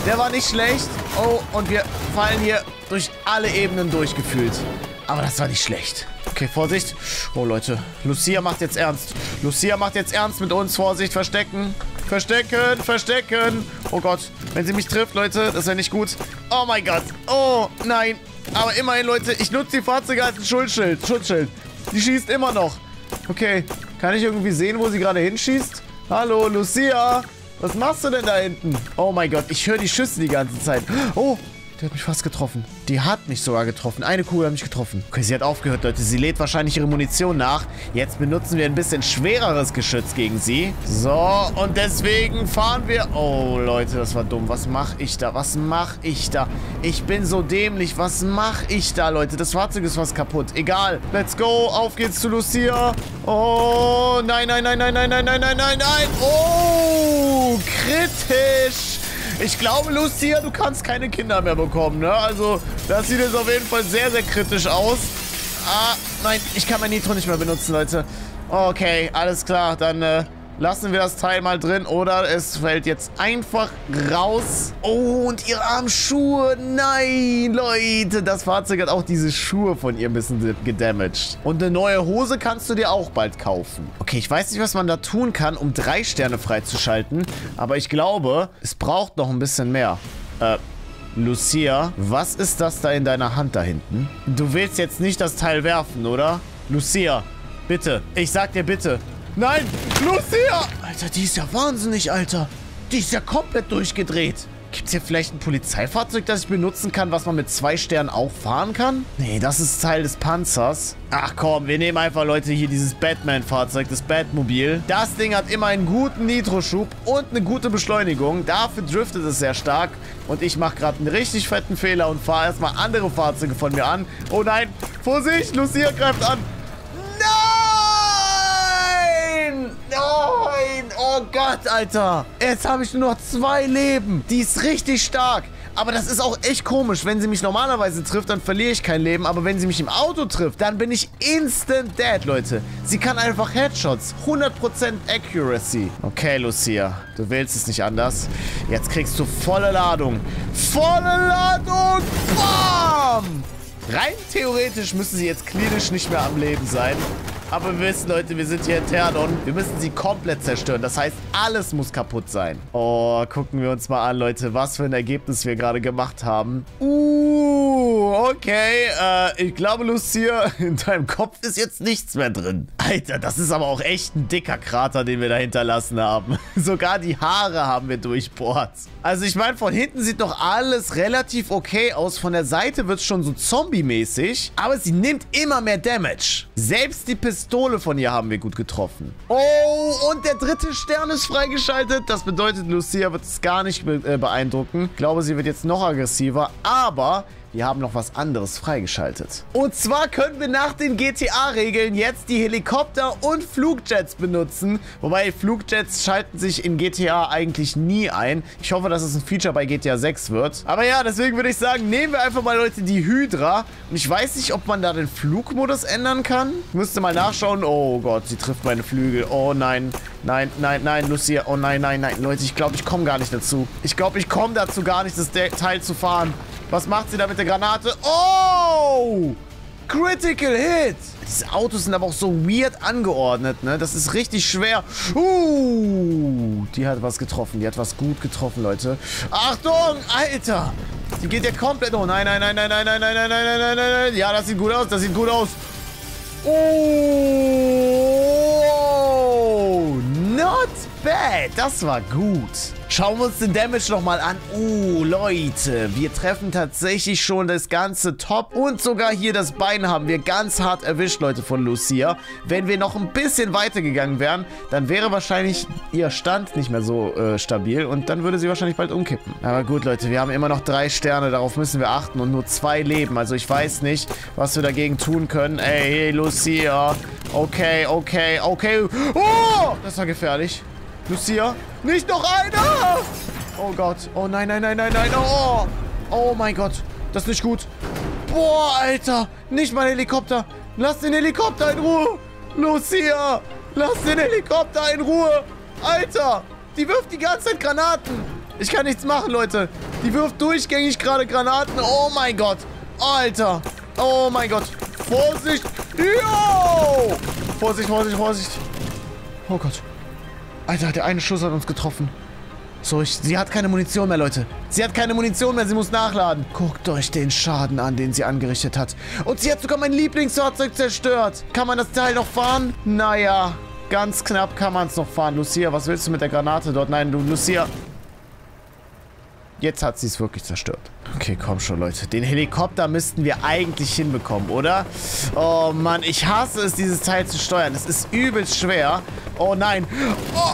Der war nicht schlecht. Oh, und wir fallen hier durch alle Ebenen durchgefühlt. Aber das war nicht schlecht. Okay, Vorsicht. Oh, Leute. Lucia macht jetzt ernst. Lucia macht jetzt ernst mit uns. Vorsicht, verstecken. Verstecken, verstecken. Oh Gott, wenn sie mich trifft, Leute, das wäre nicht gut. Oh mein Gott. Oh, nein. Aber immerhin, Leute, ich nutze die Fahrzeuge als ein Schutzschild. Die schießt immer noch. Okay, kann ich irgendwie sehen, wo sie gerade hinschießt? Hallo, Lucia. Was machst du denn da hinten? Oh mein Gott, ich höre die Schüsse die ganze Zeit. Oh, die hat mich fast getroffen. Die hat mich sogar getroffen. Eine Kugel hat mich getroffen. Okay, sie hat aufgehört, Leute. Sie lädt wahrscheinlich ihre Munition nach. Jetzt benutzen wir ein bisschen schwereres Geschütz gegen sie. So, und deswegen fahren wir... Oh, Leute, das war dumm. Was mache ich da? Was mache ich da? Ich bin so dämlich. Was mache ich da, Leute? Das Fahrzeug ist fast kaputt. Egal. Let's go. Auf geht's zu Lucia. Oh, nein, nein, nein, nein, nein, nein, nein, nein, nein, nein. Oh, kritisch. Ich glaube, Lucia, du kannst keine Kinder mehr bekommen, ne? Also, das sieht jetzt auf jeden Fall sehr, sehr kritisch aus. Ah, nein, ich kann mein Nitro nicht mehr benutzen, Leute. Okay, alles klar. Dann lassen wir das Teil mal drin oder es fällt jetzt einfach raus. Oh, und ihre armen Schuhe. Nein, Leute, das Fahrzeug hat auch diese Schuhe von ihr ein bisschen gedamaged. Und eine neue Hose kannst du dir auch bald kaufen. Okay, ich weiß nicht, was man da tun kann, um 3 Sterne freizuschalten. Aber ich glaube, es braucht noch ein bisschen mehr. Lucia, was ist das da in deiner Hand da hinten? Du willst jetzt nicht das Teil werfen, oder? Lucia, bitte. Ich sag dir bitte. Nein, Lucia! Alter, die ist ja wahnsinnig, Alter. Die ist ja komplett durchgedreht. Gibt es hier vielleicht ein Polizeifahrzeug, das ich benutzen kann, was man mit 2 Sternen auch fahren kann? Nee, das ist Teil des Panzers. Ach komm, wir nehmen einfach, Leute, hier dieses Batman-Fahrzeug, das Batmobil. Das Ding hat immer einen guten Nitro-Schub und eine gute Beschleunigung. Dafür driftet es sehr stark. Und ich mache gerade einen richtig fetten Fehler und fahre erstmal andere Fahrzeuge von mir an. Oh nein, Vorsicht, Lucia greift an. Nein! Oh Gott, Alter. Jetzt habe ich nur noch 2 Leben. Die ist richtig stark. Aber das ist auch echt komisch. Wenn sie mich normalerweise trifft, dann verliere ich kein Leben. Aber wenn sie mich im Auto trifft, dann bin ich instant dead, Leute. Sie kann einfach Headshots. 100% Accuracy. Okay, Lucia. Du willst es nicht anders. Jetzt kriegst du volle Ladung. Volle Ladung! Bam! Rein theoretisch müssen sie jetzt klinisch nicht mehr am Leben sein. Aber wir wissen, Leute, wir sind hier in Terdon. Wir müssen sie komplett zerstören. Das heißt, alles muss kaputt sein. Oh, gucken wir uns mal an, Leute, was für ein Ergebnis wir gerade gemacht haben. Okay. Ich glaube, Lucia, in deinem Kopf ist jetzt nichts mehr drin. Alter, das ist aber auch echt ein dicker Krater, den wir da hinterlassen haben. Sogar die Haare haben wir durchbohrt. Also ich meine, von hinten sieht noch alles relativ okay aus. Von der Seite wird es schon so zombie-mäßig. Aber sie nimmt immer mehr Damage. Selbst die Pistole von ihr haben wir gut getroffen. Oh, und der 3. Stern ist freigeschaltet. Das bedeutet, Lucia wird es gar nicht beeindrucken. Ich glaube, sie wird jetzt noch aggressiver. Aber wir haben noch was anderes freigeschaltet. Und zwar können wir nach den GTA-Regeln jetzt die Helikopter und Flugjets benutzen. Wobei Flugjets schalten sich in GTA eigentlich nie ein. Ich hoffe, dass es ein Feature bei GTA 6 wird. Aber ja, deswegen würde ich sagen, nehmen wir einfach mal, Leute, die Hydra. Und ich weiß nicht, ob man da den Flugmodus ändern kann. Ich müsste mal nachschauen. Oh Gott, sie trifft meine Flügel. Oh nein. Nein, nein, nein, Lucia. Oh nein, nein, nein. Leute, ich glaube, ich komme gar nicht dazu. Ich glaube, ich komme dazu gar nicht, das Teil zu fahren. Was macht sie da mit der Granate? Oh! Critical Hit! Diese Autos sind aber auch so weird angeordnet, ne? Das ist richtig schwer. Die hat was getroffen. Die hat was gut getroffen, Leute. Achtung! Alter! Die geht ja komplett... Oh, nein, nein, nein, nein, nein, nein, nein, nein, nein, nein, nein, nein, nein. Ja, das sieht gut aus. Das sieht gut aus. Oh! Not bad. Das war gut. Schauen wir uns den Damage nochmal an. Leute, wir treffen tatsächlich schon das ganze Top. Und sogar hier das Bein haben wir ganz hart erwischt, Leute, von Lucia. Wenn wir noch ein bisschen weiter gegangen wären, dann wäre wahrscheinlich ihr Stand nicht mehr so stabil. Und dann würde sie wahrscheinlich bald umkippen. Aber gut, Leute, wir haben immer noch 3 Sterne. Darauf müssen wir achten und nur 2 Leben. Also ich weiß nicht, was wir dagegen tun können. Ey, Lucia. Okay, okay, okay. Oh, das war gefährlich. Lucia, nicht noch einer! Oh Gott. Oh nein, nein, nein, nein, nein. Oh, oh mein Gott. Das ist nicht gut. Boah, Alter. Nicht mal Helikopter. Lass den Helikopter in Ruhe. Lucia, lass den Helikopter in Ruhe. Alter, die wirft die ganze Zeit Granaten. Ich kann nichts machen, Leute. Die wirft durchgängig gerade Granaten. Oh mein Gott. Alter. Oh mein Gott. Vorsicht. Yo! Vorsicht, Vorsicht, Vorsicht. Oh Gott. Alter, der eine Schuss hat uns getroffen. So, sie hat keine Munition mehr, Leute. Sie hat keine Munition mehr, sie muss nachladen. Guckt euch den Schaden an, den sie angerichtet hat. Und sie hat sogar mein Lieblingsfahrzeug zerstört. Kann man das Teil noch fahren? Naja, ganz knapp kann man es noch fahren. Lucia, was willst du mit der Granate dort? Nein, du, Lucia. Jetzt hat sie es wirklich zerstört. Okay, komm schon, Leute. Den Helikopter müssten wir eigentlich hinbekommen, oder? Oh, Mann. Ich hasse es, dieses Teil zu steuern. Es ist übelst schwer. Oh, nein. Oh.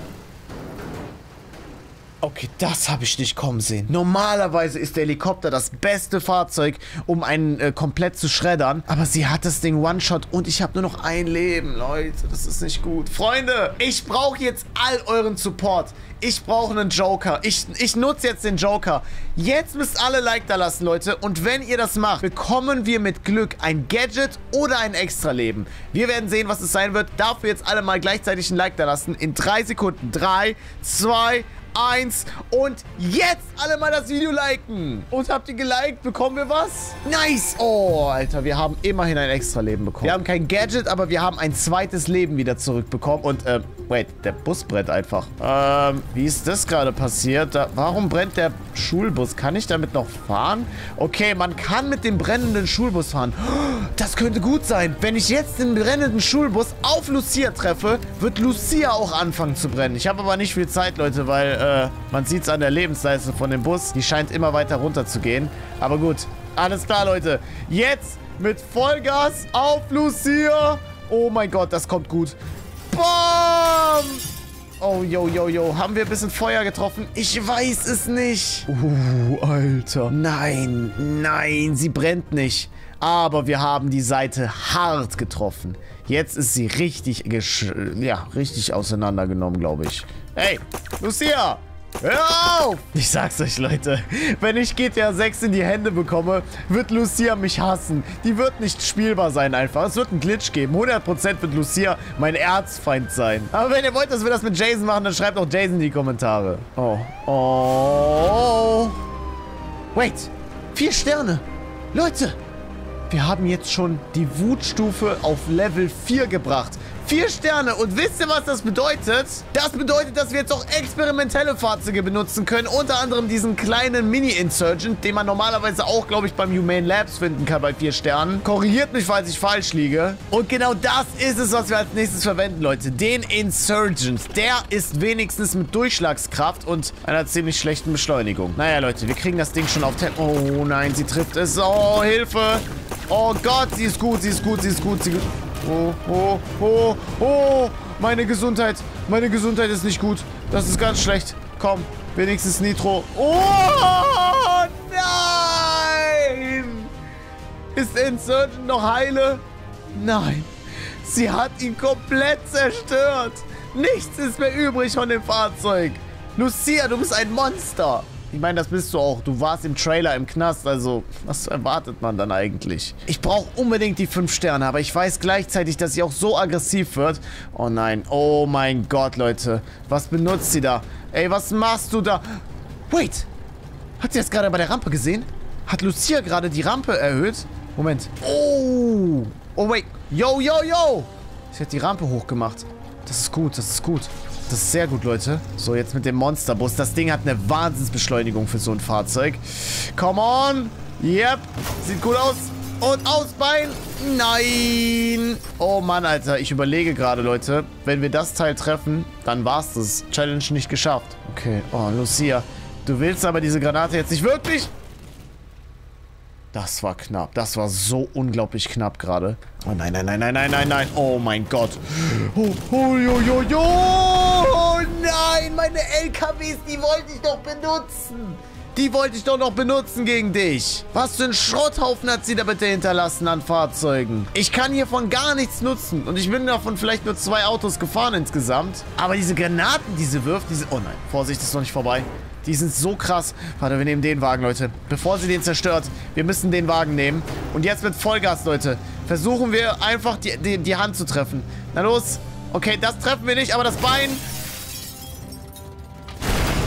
Okay, das habe ich nicht kommen sehen. Normalerweise ist der Helikopter das beste Fahrzeug, um einen komplett zu schreddern. Aber sie hat das Ding One-Shot und ich habe nur noch ein Leben, Leute. Das ist nicht gut. Freunde, ich brauche jetzt all euren Support. Ich brauche einen Joker. Ich nutze jetzt den Joker. Jetzt müsst alle Like da lassen, Leute. Und wenn ihr das macht, bekommen wir mit Glück ein Gadget oder ein Extra-Leben. Wir werden sehen, was es sein wird. Dafür jetzt alle mal gleichzeitig ein Like da lassen. In 3 Sekunden. 3, 2, 1 und jetzt alle mal das Video liken. Und habt ihr geliked? Bekommen wir was? Nice. Oh, Alter, wir haben immerhin ein Extra-Leben bekommen. Wir haben kein Gadget, aber wir haben ein zweites Leben wieder zurückbekommen. Und, wait, der Bus brennt einfach. Wie ist das gerade passiert? Warum brennt der Schulbus? Kann ich damit noch fahren? Okay, man kann mit dem brennenden Schulbus fahren. Das könnte gut sein. Wenn ich jetzt den brennenden Schulbus auf Lucia treffe, wird Lucia auch anfangen zu brennen. Ich habe aber nicht viel Zeit, Leute, weil man sieht es an der Lebensleiste von dem Bus. Die scheint immer weiter runter zu gehen. Aber gut, alles klar, Leute. Jetzt mit Vollgas auf Lucia. Oh mein Gott, das kommt gut. Bam! Oh, yo, yo, yo. Haben wir ein bisschen Feuer getroffen? Ich weiß es nicht. Alter. Nein, nein, sie brennt nicht. Aber wir haben die Seite hart getroffen. Jetzt ist sie richtig, richtig auseinandergenommen, glaube ich. Hey, Lucia! Hör auf! Ich sag's euch, Leute. Wenn ich GTA 6 in die Hände bekomme, wird Lucia mich hassen. Die wird nicht spielbar sein einfach. Es wird einen Glitch geben. 100% wird Lucia mein Erzfeind sein. Aber wenn ihr wollt, dass wir das mit Jason machen, dann schreibt auch Jason in die Kommentare. Oh. Oh. Wait. 4 Sterne. Leute. Wir haben jetzt schon die Wutstufe auf Level 4 gebracht. 4 Sterne. Und wisst ihr, was das bedeutet? Das bedeutet, dass wir jetzt auch experimentelle Fahrzeuge benutzen können. Unter anderem diesen kleinen Mini-Insurgent, den man normalerweise auch, glaube ich, beim Humane Labs finden kann bei 4 Sternen. Korrigiert mich, falls ich falsch liege. Und genau das ist es, was wir als nächstes verwenden, Leute. Den Insurgent. Der ist wenigstens mit Durchschlagskraft und einer ziemlich schlechten Beschleunigung. Naja, Leute, wir kriegen das Ding schon auf Tempo. Oh nein, sie trifft es. Oh, Hilfe. Oh Gott, sie ist gut, sie ist gut, sie ist gut, Oh, oh, oh, oh, meine Gesundheit ist nicht gut. Das ist ganz schlecht. Komm, wenigstens Nitro. Oh, nein! Ist der Insurgent noch heile? Nein, sie hat ihn komplett zerstört. Nichts ist mehr übrig von dem Fahrzeug. Lucia, du bist ein Monster. Ich meine, das bist du auch. Du warst im Trailer im Knast, also was erwartet man dann eigentlich? Ich brauche unbedingt die 5 Sterne, aber ich weiß gleichzeitig, dass sie auch so aggressiv wird. Oh nein, oh mein Gott, Leute. Was benutzt sie da? Ey, was machst du da? Wait, hat sie das gerade bei der Rampe gesehen? Hat Lucia gerade die Rampe erhöht? Moment. Oh, oh wait. Yo, yo, yo. Sie hat die Rampe hochgemacht. Das ist gut, das ist gut. Das ist sehr gut, Leute. So, jetzt mit dem Monsterbus. Das Ding hat eine Wahnsinnsbeschleunigung für so ein Fahrzeug. Come on. Yep. Sieht gut aus. Und Ausbein. Nein. Oh Mann, Alter. Ich überlege gerade, Leute. Wenn wir das Teil treffen, dann war's das. Challenge nicht geschafft. Okay. Oh, Lucia. Du willst aber diese Granate jetzt nicht wirklich? Das war knapp. Das war so unglaublich knapp gerade. Oh nein, nein, nein, nein, nein, nein, nein. Oh mein Gott. Oh, oh, jo, jo, jo. Oh nein, meine LKWs, die wollte ich doch benutzen. Die wollte ich doch noch benutzen gegen dich. Was für ein Schrotthaufen hat sie da bitte hinterlassen an Fahrzeugen? Ich kann hiervon gar nichts nutzen. Und ich bin davon vielleicht nur 2 Autos gefahren insgesamt. Aber diese Granaten, die sie wirft, diese... Oh nein, Vorsicht, ist noch nicht vorbei. Die sind so krass. Warte, wir nehmen den Wagen, Leute. Bevor sie den zerstört. Wir müssen den Wagen nehmen. Und jetzt mit Vollgas, Leute. Versuchen wir einfach die Hand zu treffen. Na los. Okay, das treffen wir nicht, aber das Bein.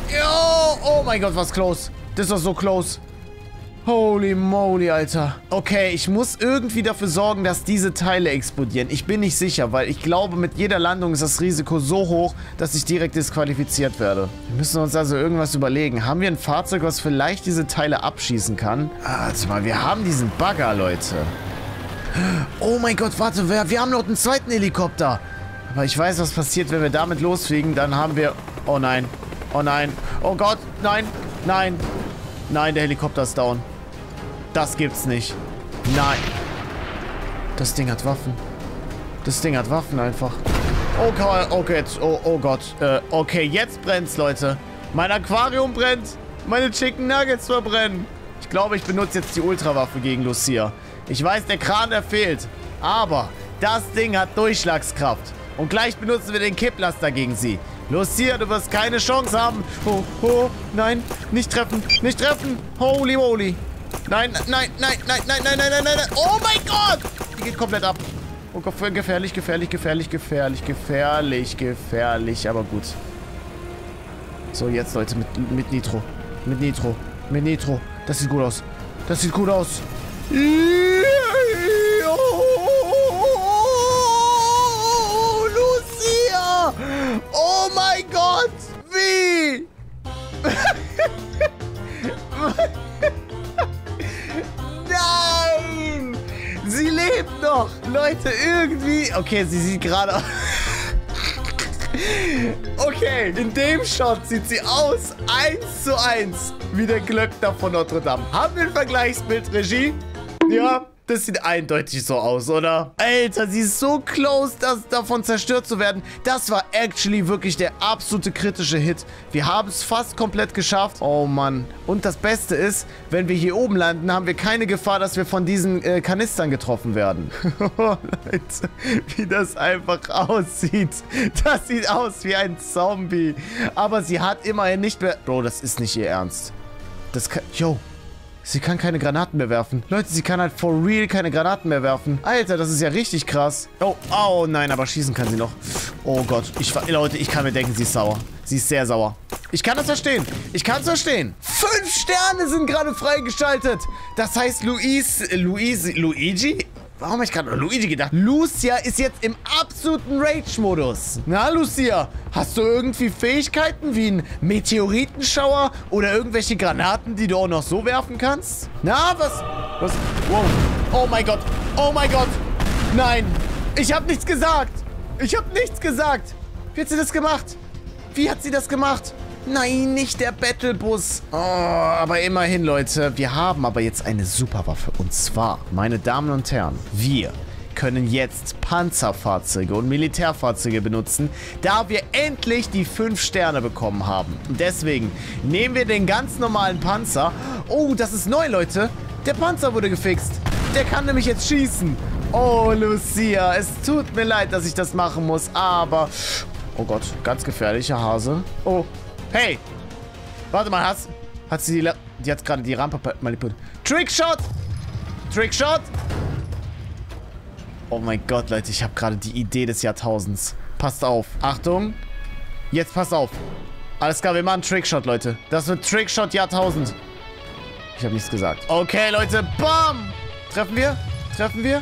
Jo, oh mein Gott, was close. Das war so close. Holy moly, Alter. Okay, ich muss irgendwie dafür sorgen, dass diese Teile explodieren. Ich bin nicht sicher, weil ich glaube, mit jeder Landung ist das Risiko so hoch, dass ich direkt disqualifiziert werde. Wir müssen uns also irgendwas überlegen. Haben wir ein Fahrzeug, was vielleicht diese Teile abschießen kann? Warte mal, wir haben diesen Bagger, Leute. Oh mein Gott, warte, wir haben noch einen zweiten Helikopter. Aber ich weiß, was passiert, wenn wir damit losfliegen. Dann haben wir... Oh nein. Oh nein. Oh Gott, nein. Nein. Nein, der Helikopter ist down. Das gibt's nicht. Nein. Das Ding hat Waffen. Das Ding hat Waffen einfach. Okay, okay, oh Gott. Okay, jetzt brennt's, Leute. Mein Aquarium brennt. Meine Chicken Nuggets verbrennen. Ich glaube, ich benutze jetzt die Ultrawaffe gegen Lucia. Ich weiß, der Kran, der fehlt. Aber das Ding hat Durchschlagskraft. Und gleich benutzen wir den Kipplaster gegen sie. Lucia, du wirst keine Chance haben. Oh, oh, nein. Nicht treffen. Nicht treffen. Holy moly. Nein, nein, nein, nein, nein, nein, nein, nein, nein, nein. Oh mein Gott! Die geht komplett ab. Oh Gott, gefährlich, gefährlich, gefährlich, gefährlich, gefährlich, gefährlich, aber gut. So, jetzt, Leute, mit Nitro. Mit Nitro. Mit Nitro. Das sieht gut aus. Das sieht gut aus. Oh, Lucia! Oh mein Gott! Wie? Nein! Sie lebt noch! Leute, irgendwie... Okay, sie sieht gerade... Okay, in dem Shot sieht sie aus 1:1 wie der Glöckner von Notre Dame. Haben wir ein Vergleichsbild, Regie? Ja, das sieht eindeutig so aus, oder? Alter, sie ist so close, davon zerstört zu werden. Das war actually wirklich der absolute kritische Hit. Wir haben es fast komplett geschafft. Oh Mann. Und das Beste ist, wenn wir hier oben landen, haben wir keine Gefahr, dass wir von diesen Kanistern getroffen werden. Leute, wie das einfach aussieht. Das sieht aus wie ein Zombie. Aber sie hat immerhin nicht mehr... Bro, das ist nicht ihr Ernst. Das kann... Yo. Sie kann keine Granaten mehr werfen. Leute, sie kann halt for real keine Granaten mehr werfen. Alter, das ist ja richtig krass. Oh, oh nein, aber schießen kann sie noch. Oh Gott. Leute, ich kann mir denken, sie ist sauer. Sie ist sehr sauer. Ich kann das verstehen. Ich kann es verstehen. 5 Sterne sind gerade freigeschaltet. Das heißt, Luigi? Warum habe ich gerade Luigi gedacht? Lucia ist jetzt im absoluten Rage-Modus. Na, Lucia, hast du irgendwie Fähigkeiten wie ein Meteoritenschauer oder irgendwelche Granaten, die du auch noch so werfen kannst? Na, was? Wow. Oh mein Gott. Oh mein Gott. Nein. Ich habe nichts gesagt. Ich habe nichts gesagt. Wie hat sie das gemacht? Wie hat sie das gemacht? Nein, nicht der Battlebus. Oh, aber immerhin, Leute. Wir haben aber jetzt eine Superwaffe. Und zwar, meine Damen und Herren, wir können jetzt Panzerfahrzeuge und Militärfahrzeuge benutzen, da wir endlich die 5 Sterne bekommen haben. Und deswegen nehmen wir den ganz normalen Panzer. Oh, das ist neu, Leute. Der Panzer wurde gefixt. Der kann nämlich jetzt schießen. Oh, Lucia, es tut mir leid, dass ich das machen muss, aber... Oh Gott, ganz gefährlicher Hase. Oh, hey. Warte mal, hat sie die hat gerade die Rampe manipuliert. Trickshot! Trickshot! Oh mein Gott, Leute, ich habe gerade die Idee des Jahrtausends. Passt auf. Achtung. Jetzt passt auf. Alles klar, wir machen Trickshot, Leute. Das wird Trickshot Jahrtausend. Ich habe nichts gesagt. Okay, Leute. Bam! Treffen wir? Treffen wir?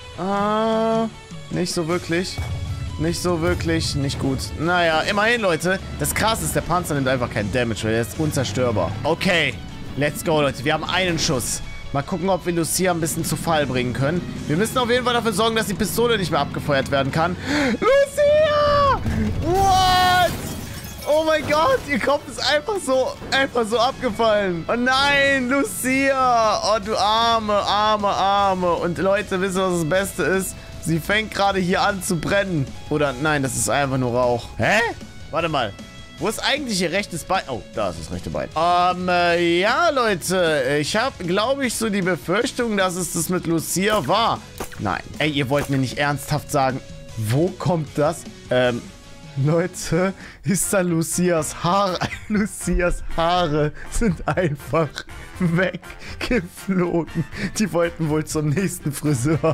Nicht so wirklich. Nicht so wirklich. Nicht gut. Naja, immerhin, Leute. Das Krasse ist, der Panzer nimmt einfach keinen Damage, weil der ist unzerstörbar. Okay. Let's go, Leute. Wir haben einen Schuss. Mal gucken, ob wir Lucia ein bisschen zu Fall bringen können. Wir müssen auf jeden Fall dafür sorgen, dass die Pistole nicht mehr abgefeuert werden kann. Lucia! What? Oh mein Gott, ihr Kopf ist einfach so abgefallen. Oh nein, Lucia. Oh, du Arme. Und Leute, wisst ihr, was das Beste ist? Sie fängt gerade hier an zu brennen. Oder nein, das ist einfach nur Rauch. Hä? Warte mal. Wo ist eigentlich ihr rechtes Bein? Oh, da ist das rechte Bein. Ja, Leute. Ich habe, glaube ich, so die Befürchtung, dass es das mit Lucia war. Nein. Ey, ihr wollt mir nicht ernsthaft sagen, wo kommt das? Leute, ist da Lucias Haare? Lucias Haare sind einfach weggeflogen. Die wollten wohl zum nächsten Friseur.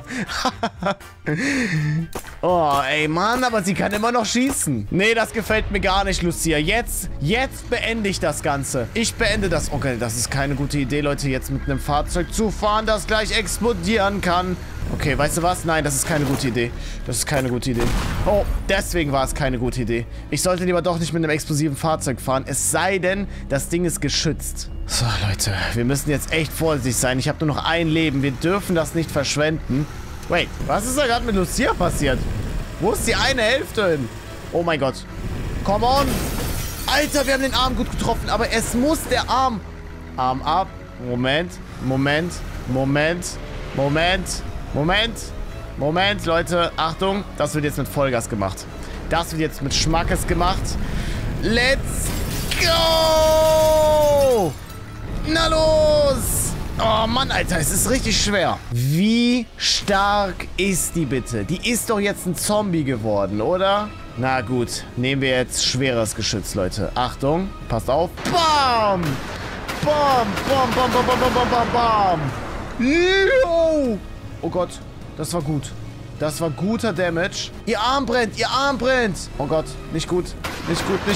Oh, ey, Mann, aber sie kann immer noch schießen. Nee, das gefällt mir gar nicht, Lucia. Jetzt beende ich das Ganze. Ich beende das. Okay, das ist keine gute Idee, Leute, jetzt mit einem Fahrzeug zu fahren, das gleich explodieren kann. Okay, weißt du was? Nein, das ist keine gute Idee. Das ist keine gute Idee. Oh, deswegen war es keine gute Idee. Ich sollte lieber doch nicht mit einem explosiven Fahrzeug fahren. Es sei denn, das Ding ist geschützt. So, Leute, wir müssen jetzt echt vorsichtig sein. Ich habe nur noch ein Leben. Wir dürfen das nicht verschwenden. Wait, was ist da gerade mit Lucia passiert? Wo ist die eine Hälfte hin? Oh mein Gott. Come on. Alter, wir haben den Arm gut getroffen. Aber es muss der Arm... Arm ab. Moment, Leute. Achtung, das wird jetzt mit Vollgas gemacht. Das wird jetzt mit Schmackes gemacht. Let's go! Na los! Oh Mann, Alter, es ist richtig schwer. Wie stark ist die bitte? Die ist doch jetzt ein Zombie geworden, oder? Na gut, nehmen wir jetzt schweres Geschütz, Leute. Achtung, passt auf. Bam! Bam, bam, bam, bam, bam, bam, bam, bam. Yo! Oh Gott, das war gut. Das war guter Damage. Ihr Arm brennt, ihr Arm brennt. Oh Gott, nicht gut. Nicht gut.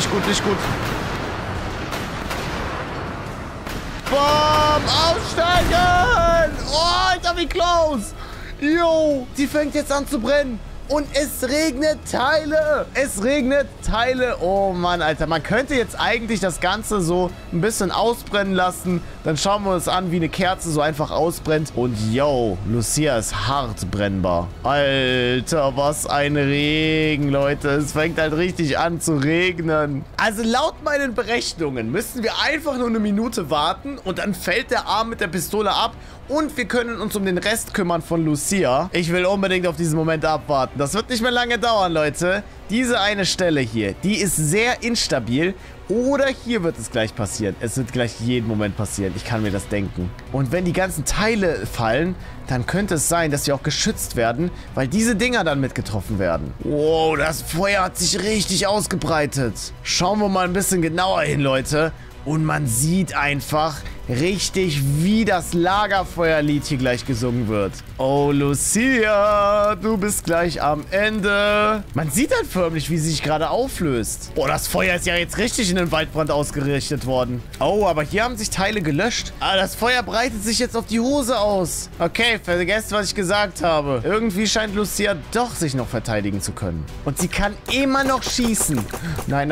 Bam, aussteigen! Oh, Alter, wie close! Yo, die fängt jetzt an zu brennen. Und es regnet Teile. Es regnet Teile. Oh Mann, Alter. Man könnte jetzt eigentlich das Ganze so ein bisschen ausbrennen lassen. Dann schauen wir uns an, wie eine Kerze so einfach ausbrennt. Und yo, Lucia ist hart brennbar. Alter, was ein Regen, Leute. Es fängt halt richtig an zu regnen. Also laut meinen Berechnungen müssen wir einfach nur eine Minute warten. Und dann fällt der Arm mit der Pistole ab. Und wir können uns um den Rest kümmern von Lucia. Ich will unbedingt auf diesen Moment abwarten. Das wird nicht mehr lange dauern, Leute. Diese eine Stelle hier, die ist sehr instabil. Oder hier wird es gleich passieren. Es wird gleich jeden Moment passieren. Ich kann mir das denken. Und wenn die ganzen Teile fallen, dann könnte es sein, dass sie auch geschützt werden, weil diese Dinger dann mitgetroffen werden. Wow, das Feuer hat sich richtig ausgebreitet. Schauen wir mal ein bisschen genauer hin, Leute. Und man sieht einfach richtig, wie das Lagerfeuerlied hier gleich gesungen wird. Oh, Lucia, du bist gleich am Ende. Man sieht halt förmlich, wie sie sich gerade auflöst. Oh, das Feuer ist ja jetzt richtig in den Waldbrand ausgerichtet worden. Oh, aber hier haben sich Teile gelöscht. Ah, das Feuer breitet sich jetzt auf die Hose aus. Okay, vergesst, was ich gesagt habe. Irgendwie scheint Lucia doch sich noch verteidigen zu können. Und sie kann immer noch schießen. Nein.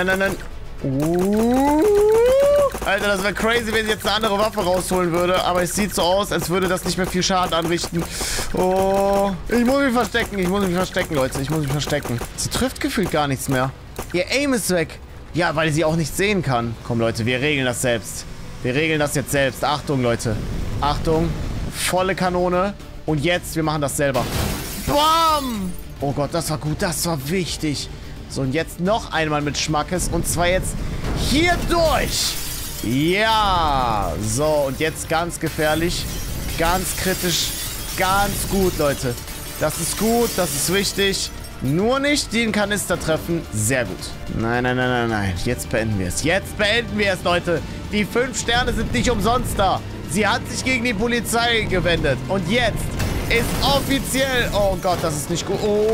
Alter, das wäre crazy, wenn sie jetzt eine andere Waffe rausholen würde. Aber es sieht so aus, als würde das nicht mehr viel Schaden anrichten. Oh, ich muss mich verstecken. Leute. Ich muss mich verstecken. Sie trifft gefühlt gar nichts mehr. Ihr Aim ist weg. Ja, weil sie auch nichts sehen kann. Komm, Leute, wir regeln das selbst. Wir regeln das jetzt selbst. Achtung, Leute. Achtung. Volle Kanone. Und jetzt, wir machen das selber. Bam! Oh Gott, das war gut. Das war wichtig. So, und jetzt noch einmal mit Schmackes. Und zwar jetzt hier durch. Ja. So, und jetzt ganz gefährlich. Ganz kritisch. Ganz gut, Leute. Das ist gut. Das ist wichtig. Nur nicht den Kanister treffen. Sehr gut. Nein. Jetzt beenden wir es. Jetzt beenden wir es, Leute. Die 5 Sterne sind nicht umsonst da. Sie hat sich gegen die Polizei gewendet. Und jetzt ist offiziell... Oh Gott, das ist nicht gut.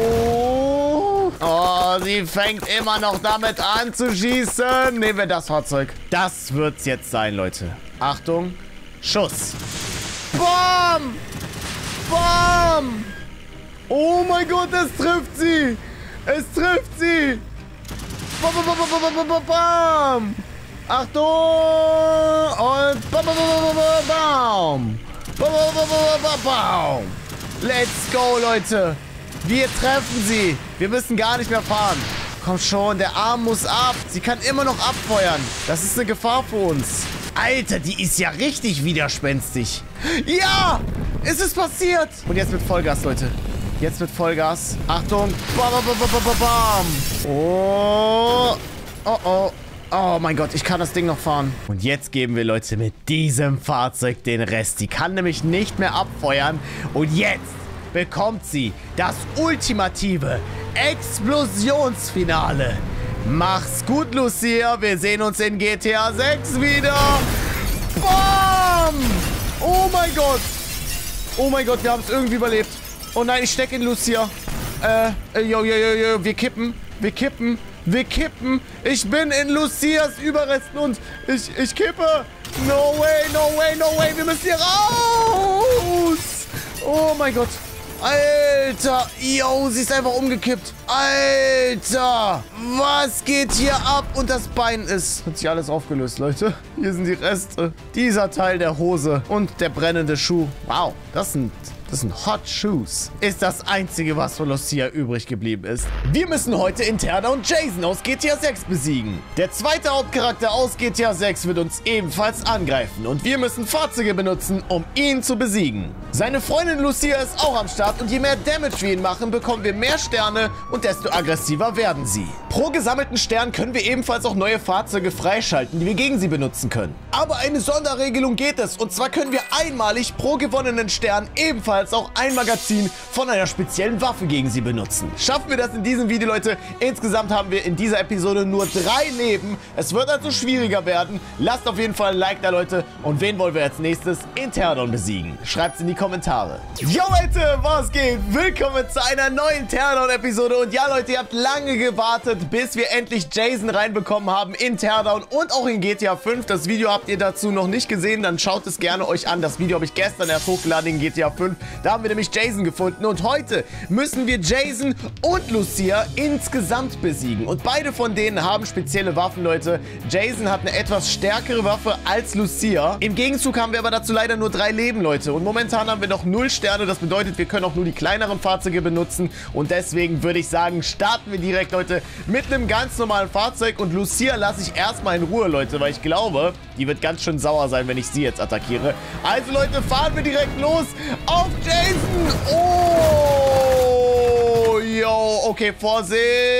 Oh, sie fängt immer noch damit an zu schießen. Nehmen wir das Fahrzeug. Das wird's jetzt sein, Leute. Achtung. Schuss. Bam! Bam! Oh mein Gott, es trifft sie. Es trifft sie. Bam, bam, bam, bam, bam, bam, bam. Achtung. Und bam, bam, bam, bam, bam. Bam, bam, bam, bam, bam, bam. Let's go, Leute. Wir treffen sie. Wir müssen gar nicht mehr fahren. Komm schon, der Arm muss ab. Sie kann immer noch abfeuern. Das ist eine Gefahr für uns. Alter, die ist ja richtig widerspenstig. Ja, es ist passiert. Und jetzt mit Vollgas, Leute. Jetzt mit Vollgas. Achtung. Bam, bam, bam, bam, bam, bam. Oh. Oh, oh. Oh mein Gott, ich kann das Ding noch fahren. Und jetzt geben wir, Leute, mit diesem Fahrzeug den Rest. Die kann nämlich nicht mehr abfeuern. Und jetzt bekommt sie das ultimative Explosionsfinale. Mach's gut, Lucia. Wir sehen uns in GTA 6 wieder. Bam! Oh mein Gott. Oh mein Gott, wir haben es irgendwie überlebt. Oh nein, ich stecke in Lucia. Wir kippen. Wir kippen. Wir kippen. Ich bin in Lucias Überresten und ich kippe. No way, no way, no way. Wir müssen hier raus. Oh mein Gott. Alter. Yo, sie ist einfach umgekippt. Alter. Was geht hier ab? Und das Bein ist... Hat sich alles aufgelöst, Leute. Hier sind die Reste. Dieser Teil der Hose und der brennende Schuh. Wow, das sind Hot Shoes. Ist das Einzige, was von Lucia übrig geblieben ist. Wir müssen heute Interna und Jason aus GTA 6 besiegen. Der zweite Hauptcharakter aus GTA 6 wird uns ebenfalls angreifen. Und wir müssen Fahrzeuge benutzen, um ihn zu besiegen. Seine Freundin Lucia ist auch am Start. Und je mehr Damage wir ihn machen, bekommen wir mehr Sterne und desto aggressiver werden sie. Pro gesammelten Stern können wir ebenfalls auch neue Fahrzeuge freischalten, die wir gegen sie benutzen können. Aber eine Sonderregelung geht es. Und zwar können wir einmalig pro gewonnenen Stern ebenfalls auch ein Magazin von einer speziellen Waffe gegen sie benutzen. Schaffen wir das in diesem Video, Leute? Insgesamt haben wir in dieser Episode nur 3 Leben. Es wird also schwieriger werden. Lasst auf jeden Fall ein Like da, Leute. Und wen wollen wir als nächstes in Interdon besiegen? Schreibt es in die Kommentare. Jo, Leute, was geht? Willkommen zu einer neuen Interdon-Episode. Und ja, Leute, ihr habt lange gewartet, bis wir endlich Jason reinbekommen haben in Interdon und auch in GTA 5. Das Video habt ihr dazu noch nicht gesehen, dann schaut es gerne euch an. Das Video habe ich gestern erst hochgeladen in GTA 5. Da haben wir nämlich Jason gefunden und heute müssen wir Jason und Lucia insgesamt besiegen. Und beide von denen haben spezielle Waffen, Leute. Jason hat eine etwas stärkere Waffe als Lucia. Im Gegenzug haben wir aber dazu leider nur 3 Leben, Leute. Und momentan haben wir noch 0 Sterne. Das bedeutet, wir können auch nur die kleineren Fahrzeuge benutzen. Und deswegen würde ich sagen, starten wir direkt, Leute, mit einem ganz normalen Fahrzeug. Und Lucia lasse ich erstmal in Ruhe, Leute, weil ich glaube, die wird ganz schön sauer sein, wenn ich sie jetzt attackiere. Also, Leute, fahren wir direkt los auf Jason! Oh! Yo, okay, Vorsicht!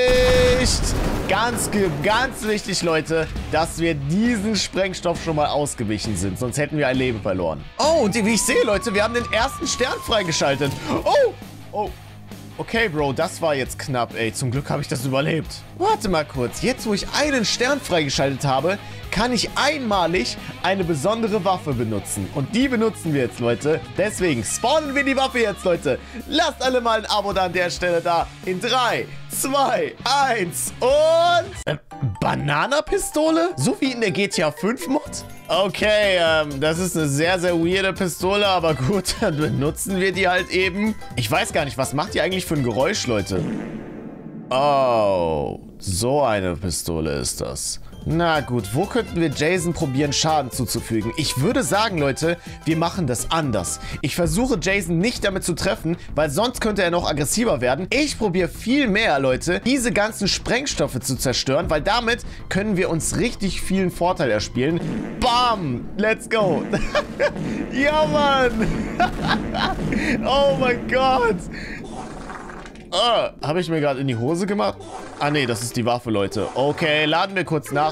Ganz wichtig, Leute, dass wir diesen Sprengstoff schon mal ausgewichen sind. Sonst hätten wir ein Leben verloren. Oh, und wie ich sehe, Leute, wir haben den ersten Stern freigeschaltet. Oh! Oh! Okay, Bro, das war jetzt knapp, ey. Zum Glück habe ich das überlebt. Warte mal kurz. Jetzt, wo ich einen Stern freigeschaltet habe, kann ich einmalig eine besondere Waffe benutzen. Und die benutzen wir jetzt, Leute. Deswegen spawnen wir die Waffe jetzt, Leute. Lasst alle mal ein Abo da an der Stelle da. In 3, 2, 1 und... Bananapistole? So wie in der GTA 5 Mod? Okay, das ist eine sehr weirde Pistole, aber gut, dann benutzen wir die halt eben. Ich weiß gar nicht, was macht die eigentlich für ein Geräusch, Leute? Oh, so eine Pistole ist das. Na gut, wo könnten wir Jason probieren, Schaden zuzufügen? Ich würde sagen, Leute, wir machen das anders. Ich versuche Jason nicht damit zu treffen, weil sonst könnte er noch aggressiver werden. Ich probiere viel mehr, Leute, diese ganzen Sprengstoffe zu zerstören, weil damit können wir uns richtig vielen Vorteil erspielen. Bam! Let's go! Ja, Mann! Oh mein Gott! Habe ich mir gerade in die Hose gemacht? Ah, nee, das ist die Waffe, Leute. Okay, laden wir kurz nach.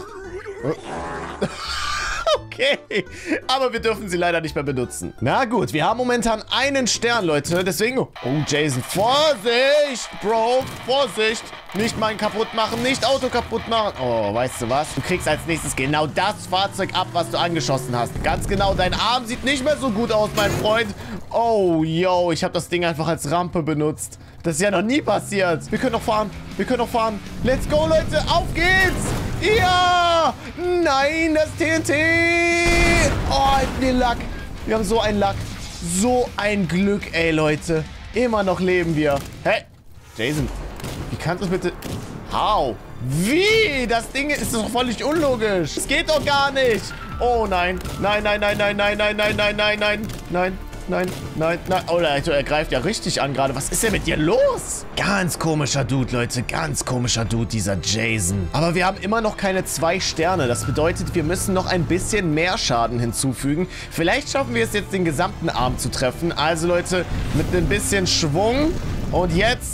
Okay, aber wir dürfen sie leider nicht mehr benutzen. Na gut, wir haben momentan einen Stern, Leute. Deswegen... Oh, Jason, Vorsicht, Bro, Vorsicht. Nicht meinen kaputt machen, nicht Auto kaputt machen. Oh, weißt du was? Du kriegst als nächstes genau das Fahrzeug ab, was du angeschossen hast. Ganz genau, dein Arm sieht nicht mehr so gut aus, mein Freund. Oh, yo, ich habe das Ding einfach als Rampe benutzt. Das ist ja noch nie passiert. Wir können noch fahren. Wir können noch fahren. Let's go, Leute. Auf geht's. Ja. Nein, das TNT. Oh, wir Lack. Wir haben so einen Lack. So ein Glück, ey, Leute. Immer noch leben wir. Hey, Jason. Wie kannst du das bitte... How? Wie? Das Ding ist doch völlig unlogisch. Das geht doch gar nicht. Oh, nein. Nein, nein, nein, nein, nein, nein, nein, nein, nein, nein, nein. Nein, nein, nein. Oh, er greift ja richtig an gerade. Was ist denn mit dir los? Ganz komischer Dude, Leute. Ganz komischer Dude, dieser Jason. Aber wir haben immer noch keine 2 Sterne. Das bedeutet, wir müssen noch ein bisschen mehr Schaden hinzufügen. Vielleicht schaffen wir es jetzt, den gesamten Arm zu treffen. Also, Leute, mit ein bisschen Schwung. Und jetzt...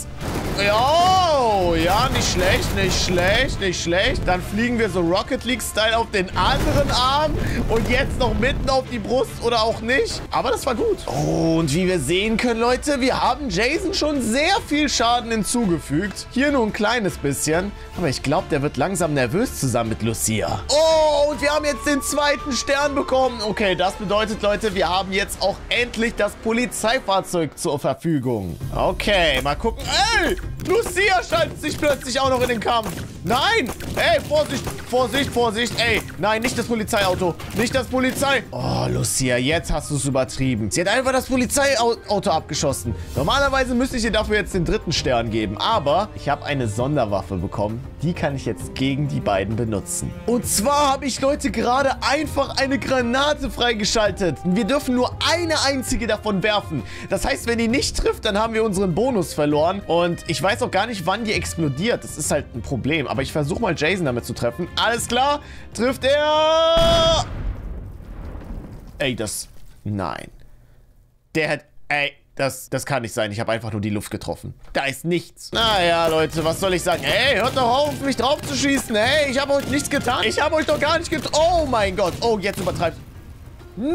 Oh, ja, nicht schlecht, nicht schlecht, nicht schlecht. Dann fliegen wir so Rocket League-Style auf den anderen Arm und jetzt noch mitten auf die Brust oder auch nicht. Aber das war gut. Oh, und wie wir sehen können, Leute, wir haben Jason schon sehr viel Schaden hinzugefügt. Hier nur ein kleines bisschen. Aber ich glaube, der wird langsam nervös zusammen mit Lucia. Oh, und wir haben jetzt den zweiten Stern bekommen. Okay, das bedeutet, Leute, wir haben jetzt auch endlich das Polizeifahrzeug zur Verfügung. Okay, mal gucken. Ey, Lucia schaltet sich plötzlich auch noch in den Kampf. Nein! Ey, Vorsicht, Vorsicht, Vorsicht. Ey, nein, nicht das Polizeiauto. Nicht das Polizei... Oh, Lucia, jetzt hast du es übertrieben. Sie hat einfach das Polizeiauto abgeschossen. Normalerweise müsste ich ihr dafür jetzt den dritten Stern geben. Aber ich habe eine Sonderwaffe bekommen. Die kann ich jetzt gegen die beiden benutzen. Und zwar habe ich, Leute, gerade einfach eine Granate freigeschaltet. Wir dürfen nur eine einzige davon werfen. Das heißt, wenn die nicht trifft, dann haben wir unseren Bonus verloren. Und ich weiß auch gar nicht, wann die explodiert. Das ist halt ein Problem. Aber ich versuche mal, Jason damit zu treffen. Alles klar. Trifft er. Ey, das... Nein. Der hat... Ey, das kann nicht sein. Ich habe einfach nur die Luft getroffen. Da ist nichts. Naja, Leute, was soll ich sagen? Ey, hört doch auf, mich drauf zu schießen. Hey, ich habe euch nichts getan. Ich habe euch doch gar nicht getan. Oh mein Gott. Oh, jetzt übertreibt. Nein!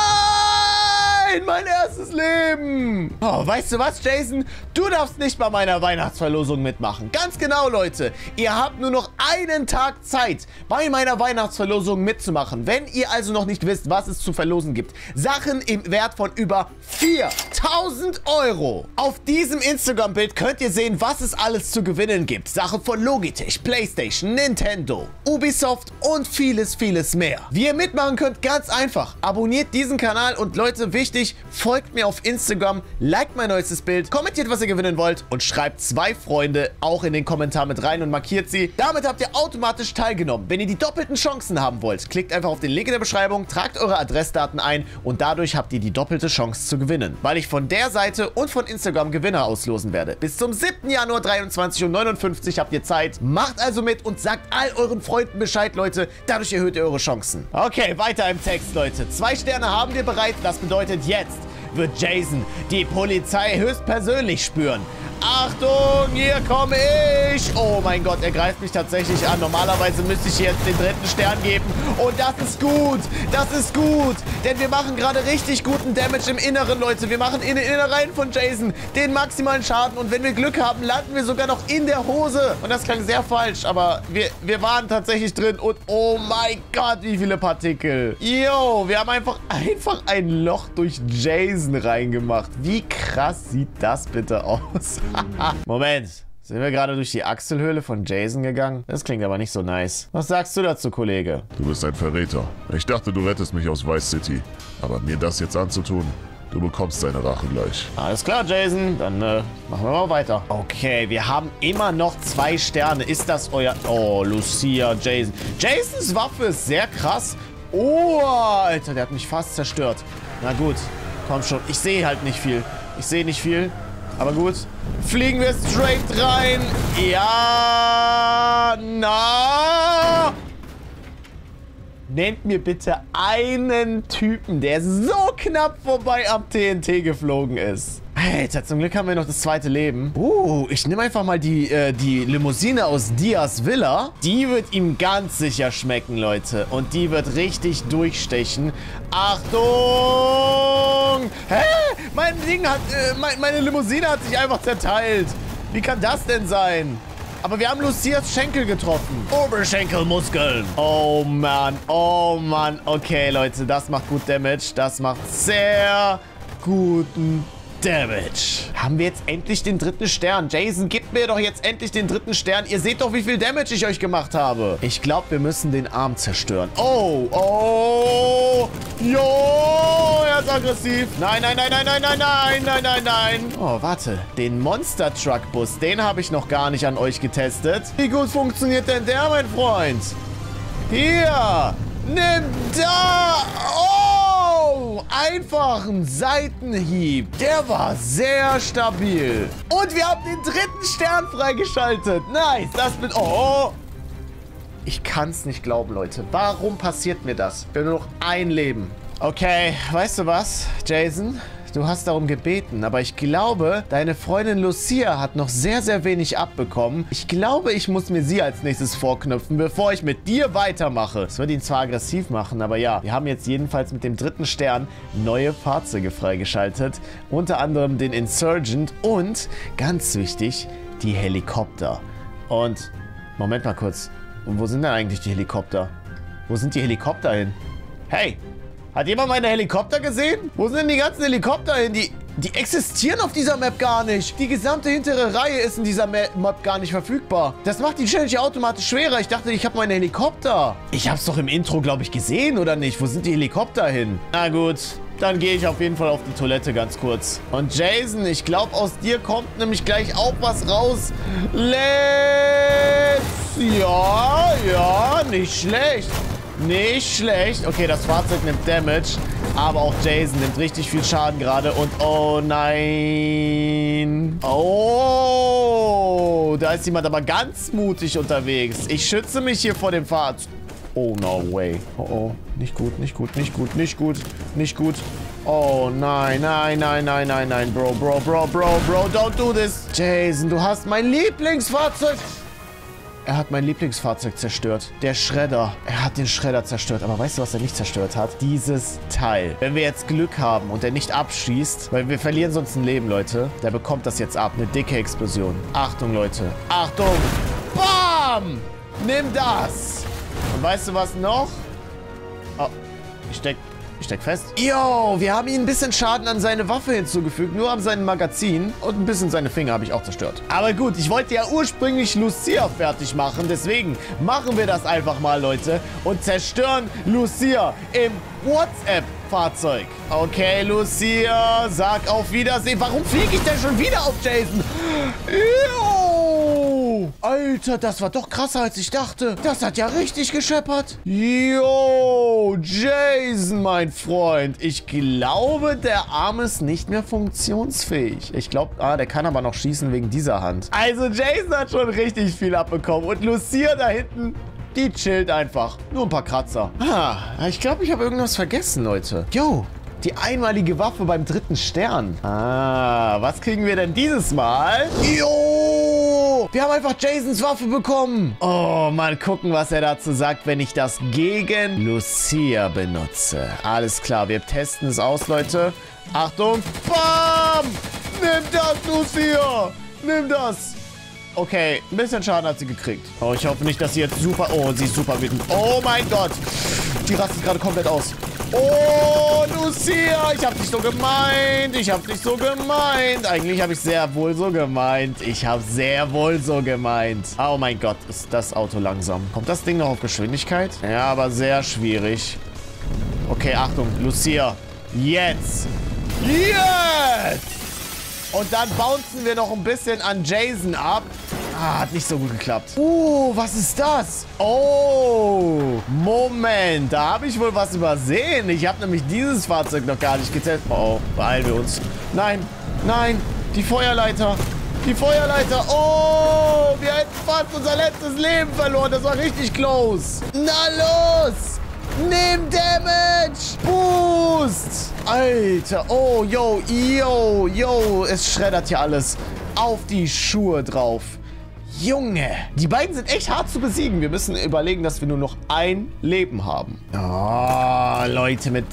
Mein erstes Leben. Oh, weißt du was, Jason? Du darfst nicht bei meiner Weihnachtsverlosung mitmachen. Ganz genau, Leute. Ihr habt nur noch einen Tag Zeit, bei meiner Weihnachtsverlosung mitzumachen. Wenn ihr also noch nicht wisst, was es zu verlosen gibt. Sachen im Wert von über 4.000 Euro. Auf diesem Instagram-Bild könnt ihr sehen, was es alles zu gewinnen gibt. Sachen von Logitech, PlayStation, Nintendo, Ubisoft und vieles, vieles mehr. Wie ihr mitmachen könnt, ganz einfach. Abonniert diesen Kanal und Leute, wichtig, folgt mir auf Instagram, liked mein neuestes Bild, kommentiert, was ihr gewinnen wollt und schreibt 2 Freunde auch in den Kommentar mit rein und markiert sie. Damit habt ihr automatisch teilgenommen. Wenn ihr die doppelten Chancen haben wollt, klickt einfach auf den Link in der Beschreibung, tragt eure Adressdaten ein und dadurch habt ihr die doppelte Chance zu gewinnen. Weil ich von der Seite und von Instagram Gewinner auslosen werde. Bis zum 7. Januar 23:59 Uhr habt ihr Zeit. Macht also mit und sagt all euren Freunden Bescheid, Leute. Dadurch erhöht ihr eure Chancen. Okay, weiter im Text, Leute. 2 Sterne haben wir bereit. Das bedeutet, jetzt wird Jason die Polizei höchstpersönlich spüren. Achtung, hier komme ich. Oh mein Gott, er greift mich tatsächlich an. Normalerweise müsste ich jetzt den 3. Stern geben. Und das ist gut. Das ist gut. Denn wir machen gerade richtig guten Damage im Inneren, Leute. Wir machen in den Innereien von Jason den maximalen Schaden. Und wenn wir Glück haben, landen wir sogar noch in der Hose. Und das klang sehr falsch, aber wir waren tatsächlich drin. Und oh mein Gott, wie viele Partikel. Yo, wir haben einfach ein Loch durch Jason reingemacht. Wie krass sieht das bitte aus? Moment, sind wir gerade durch die Achselhöhle von Jason gegangen? Das klingt aber nicht so nice. Was sagst du dazu, Kollege? Du bist ein Verräter. Ich dachte, du rettest mich aus Vice City. Aber mir das jetzt anzutun, du bekommst deine Rache gleich. Alles klar, Jason. Dann machen wir mal weiter. Okay, wir haben immer noch 2 Sterne. Ist das euer... Oh, Lucia, Jason. Jasons Waffe ist sehr krass. Oh, Alter, der hat mich fast zerstört. Na gut, komm schon. Ich sehe halt nicht viel. Ich sehe nicht viel. Aber gut. Fliegen wir straight rein. Ja, na. Nennt mir bitte einen Typen, der so knapp vorbei am TNT geflogen ist. Alter, zum Glück haben wir noch das 2. Leben. Ich nehme einfach mal die Limousine aus Diaz Villa. Die wird ihm ganz sicher schmecken, Leute. Und die wird richtig durchstechen. Achtung! Hä? Mein Ding hat, meine Limousine hat sich einfach zerteilt. Wie kann das denn sein? Aber wir haben Lucias Schenkel getroffen. Oberschenkelmuskeln. Oh Mann, oh Mann. Okay, Leute, das macht gut Damage. Das macht sehr guten Damage. Haben wir jetzt endlich den 3. Stern? Jason, gib mir doch jetzt endlich den 3. Stern. Ihr seht doch, wie viel Damage ich euch gemacht habe. Ich glaube, wir müssen den Arm zerstören. Oh, oh. Jo, er ist aggressiv. Nein, nein, nein, nein, nein, nein, nein, nein, nein, nein. Oh, warte. Den Monster Truck Bus, den habe ich noch gar nicht an euch getestet. Wie gut funktioniert denn der, mein Freund? Hier. Nimm da. Oh, einfach ein Seitenhieb. Der war sehr stabil. Und wir haben den 3. Stern freigeschaltet. Nice. Das mit... Oh. Ich kann es nicht glauben, Leute. Warum passiert mir das? Wir haben nur noch ein Leben. Okay, weißt du was, Jason? du hast darum gebeten, aber ich glaube, deine Freundin Lucia hat noch sehr, sehr wenig abbekommen. Ich glaube, ich muss mir sie als nächstes vorknüpfen, bevor ich mit dir weitermache. Das wird ihn zwar aggressiv machen, aber ja, wir haben jetzt jedenfalls mit dem 3. Stern neue Fahrzeuge freigeschaltet. Unter anderem den Insurgent und, ganz wichtig, die Helikopter. Und, Moment mal kurz, wo sind denn eigentlich die Helikopter? Wo sind die Helikopter hin? Hey, hat jemand meine Helikopter gesehen? Wo sind denn die ganzen Helikopter hin? Die existieren auf dieser Map gar nicht. Die gesamte hintere Reihe ist in dieser Map gar nicht verfügbar. Das macht die Challenge ja automatisch schwerer. Ich dachte, ich habe meine Helikopter. Ich habe es doch im Intro, glaube ich, gesehen, oder nicht? Wo sind die Helikopter hin? Na gut, dann gehe ich auf jeden Fall auf die Toilette ganz kurz. Und Jason, ich glaube, aus dir kommt nämlich gleich auch was raus. Ja, nicht schlecht. Nicht schlecht. Okay, das Fahrzeug nimmt Damage. Aber auch Jason nimmt richtig viel Schaden gerade. Und oh nein. Oh, da ist jemand aber ganz mutig unterwegs. Ich schütze mich hier vor dem Fahrzeug. Oh, no way. Oh, oh. Nicht gut, nicht gut, nicht gut, nicht gut, nicht gut. Oh, nein, nein, nein, nein, nein, nein. Bro, don't do this. Jason, du hast mein Lieblingsfahrzeug. Er hat mein Lieblingsfahrzeug zerstört. Der Schredder. Er hat den Schredder zerstört. Aber weißt du, was er nicht zerstört hat? Dieses Teil. Wenn wir jetzt Glück haben und er nicht abschießt, weil wir verlieren sonst ein Leben, Leute, der bekommt das jetzt ab. Eine dicke Explosion. Achtung, Leute. Achtung. Bam! Nimm das. Und weißt du was noch? Oh, ich steck fest. Yo, wir haben ihm ein bisschen Schaden an seine Waffe hinzugefügt. Nur an seinem Magazin. Und ein bisschen seine Finger habe ich auch zerstört. Aber gut, ich wollte ja ursprünglich Lucia fertig machen. Deswegen machen wir das einfach mal, Leute. Und zerstören Lucia im WhatsApp-Fahrzeug. Okay, Lucia, sag auf Wiedersehen. Warum fliege ich denn schon wieder auf Jason? Yo! Alter, das war doch krasser, als ich dachte. Das hat ja richtig gescheppert. Yo, Jason, mein Freund. Ich glaube, der Arm ist nicht mehr funktionsfähig. Ich glaube, der kann aber noch schießen wegen dieser Hand. Also, Jason hat schon richtig viel abbekommen. Und Lucia da hinten, die chillt einfach. Nur ein paar Kratzer. Ich glaube, ich habe irgendwas vergessen, Leute. Yo, die einmalige Waffe beim 3. Stern. Was kriegen wir denn dieses Mal? Jo, wir haben einfach Jasons Waffe bekommen. Oh, mal gucken, was er dazu sagt, wenn ich das gegen Lucia benutze. Alles klar, wir testen es aus, Leute. Achtung. Bam! Nimm das, Lucia! Nimm das! Okay, ein bisschen Schaden hat sie gekriegt. Oh, ich hoffe nicht, dass sie jetzt super... Oh, sie ist super wütend. Oh mein Gott. Die rastet gerade komplett aus. Oh, Lucia, ich habe nicht so gemeint. Ich habe nicht so gemeint. Eigentlich habe ich sehr wohl so gemeint. Ich habe sehr wohl so gemeint. Oh mein Gott, ist das Auto langsam. Kommt das Ding noch auf Geschwindigkeit? Ja, aber sehr schwierig. Okay, Achtung, Lucia. Jetzt. Jetzt! Und dann bouncen wir noch ein bisschen an Jason ab. Hat nicht so gut geklappt. Was ist das? Oh, Moment. Da habe ich wohl was übersehen. Ich habe nämlich dieses Fahrzeug noch gar nicht getestet. Oh, beeilen wir uns. Nein, nein, die Feuerleiter. Die Feuerleiter. Oh, wir hätten fast unser letztes Leben verloren. Das war richtig close. Na los. Nimm Damage. Boost. Alter. Oh, yo. Es schreddert hier alles. Auf die Schuhe drauf. Junge. Die beiden sind echt hart zu besiegen. Wir müssen überlegen, dass wir nur noch ein Leben haben. Oh, Leute mit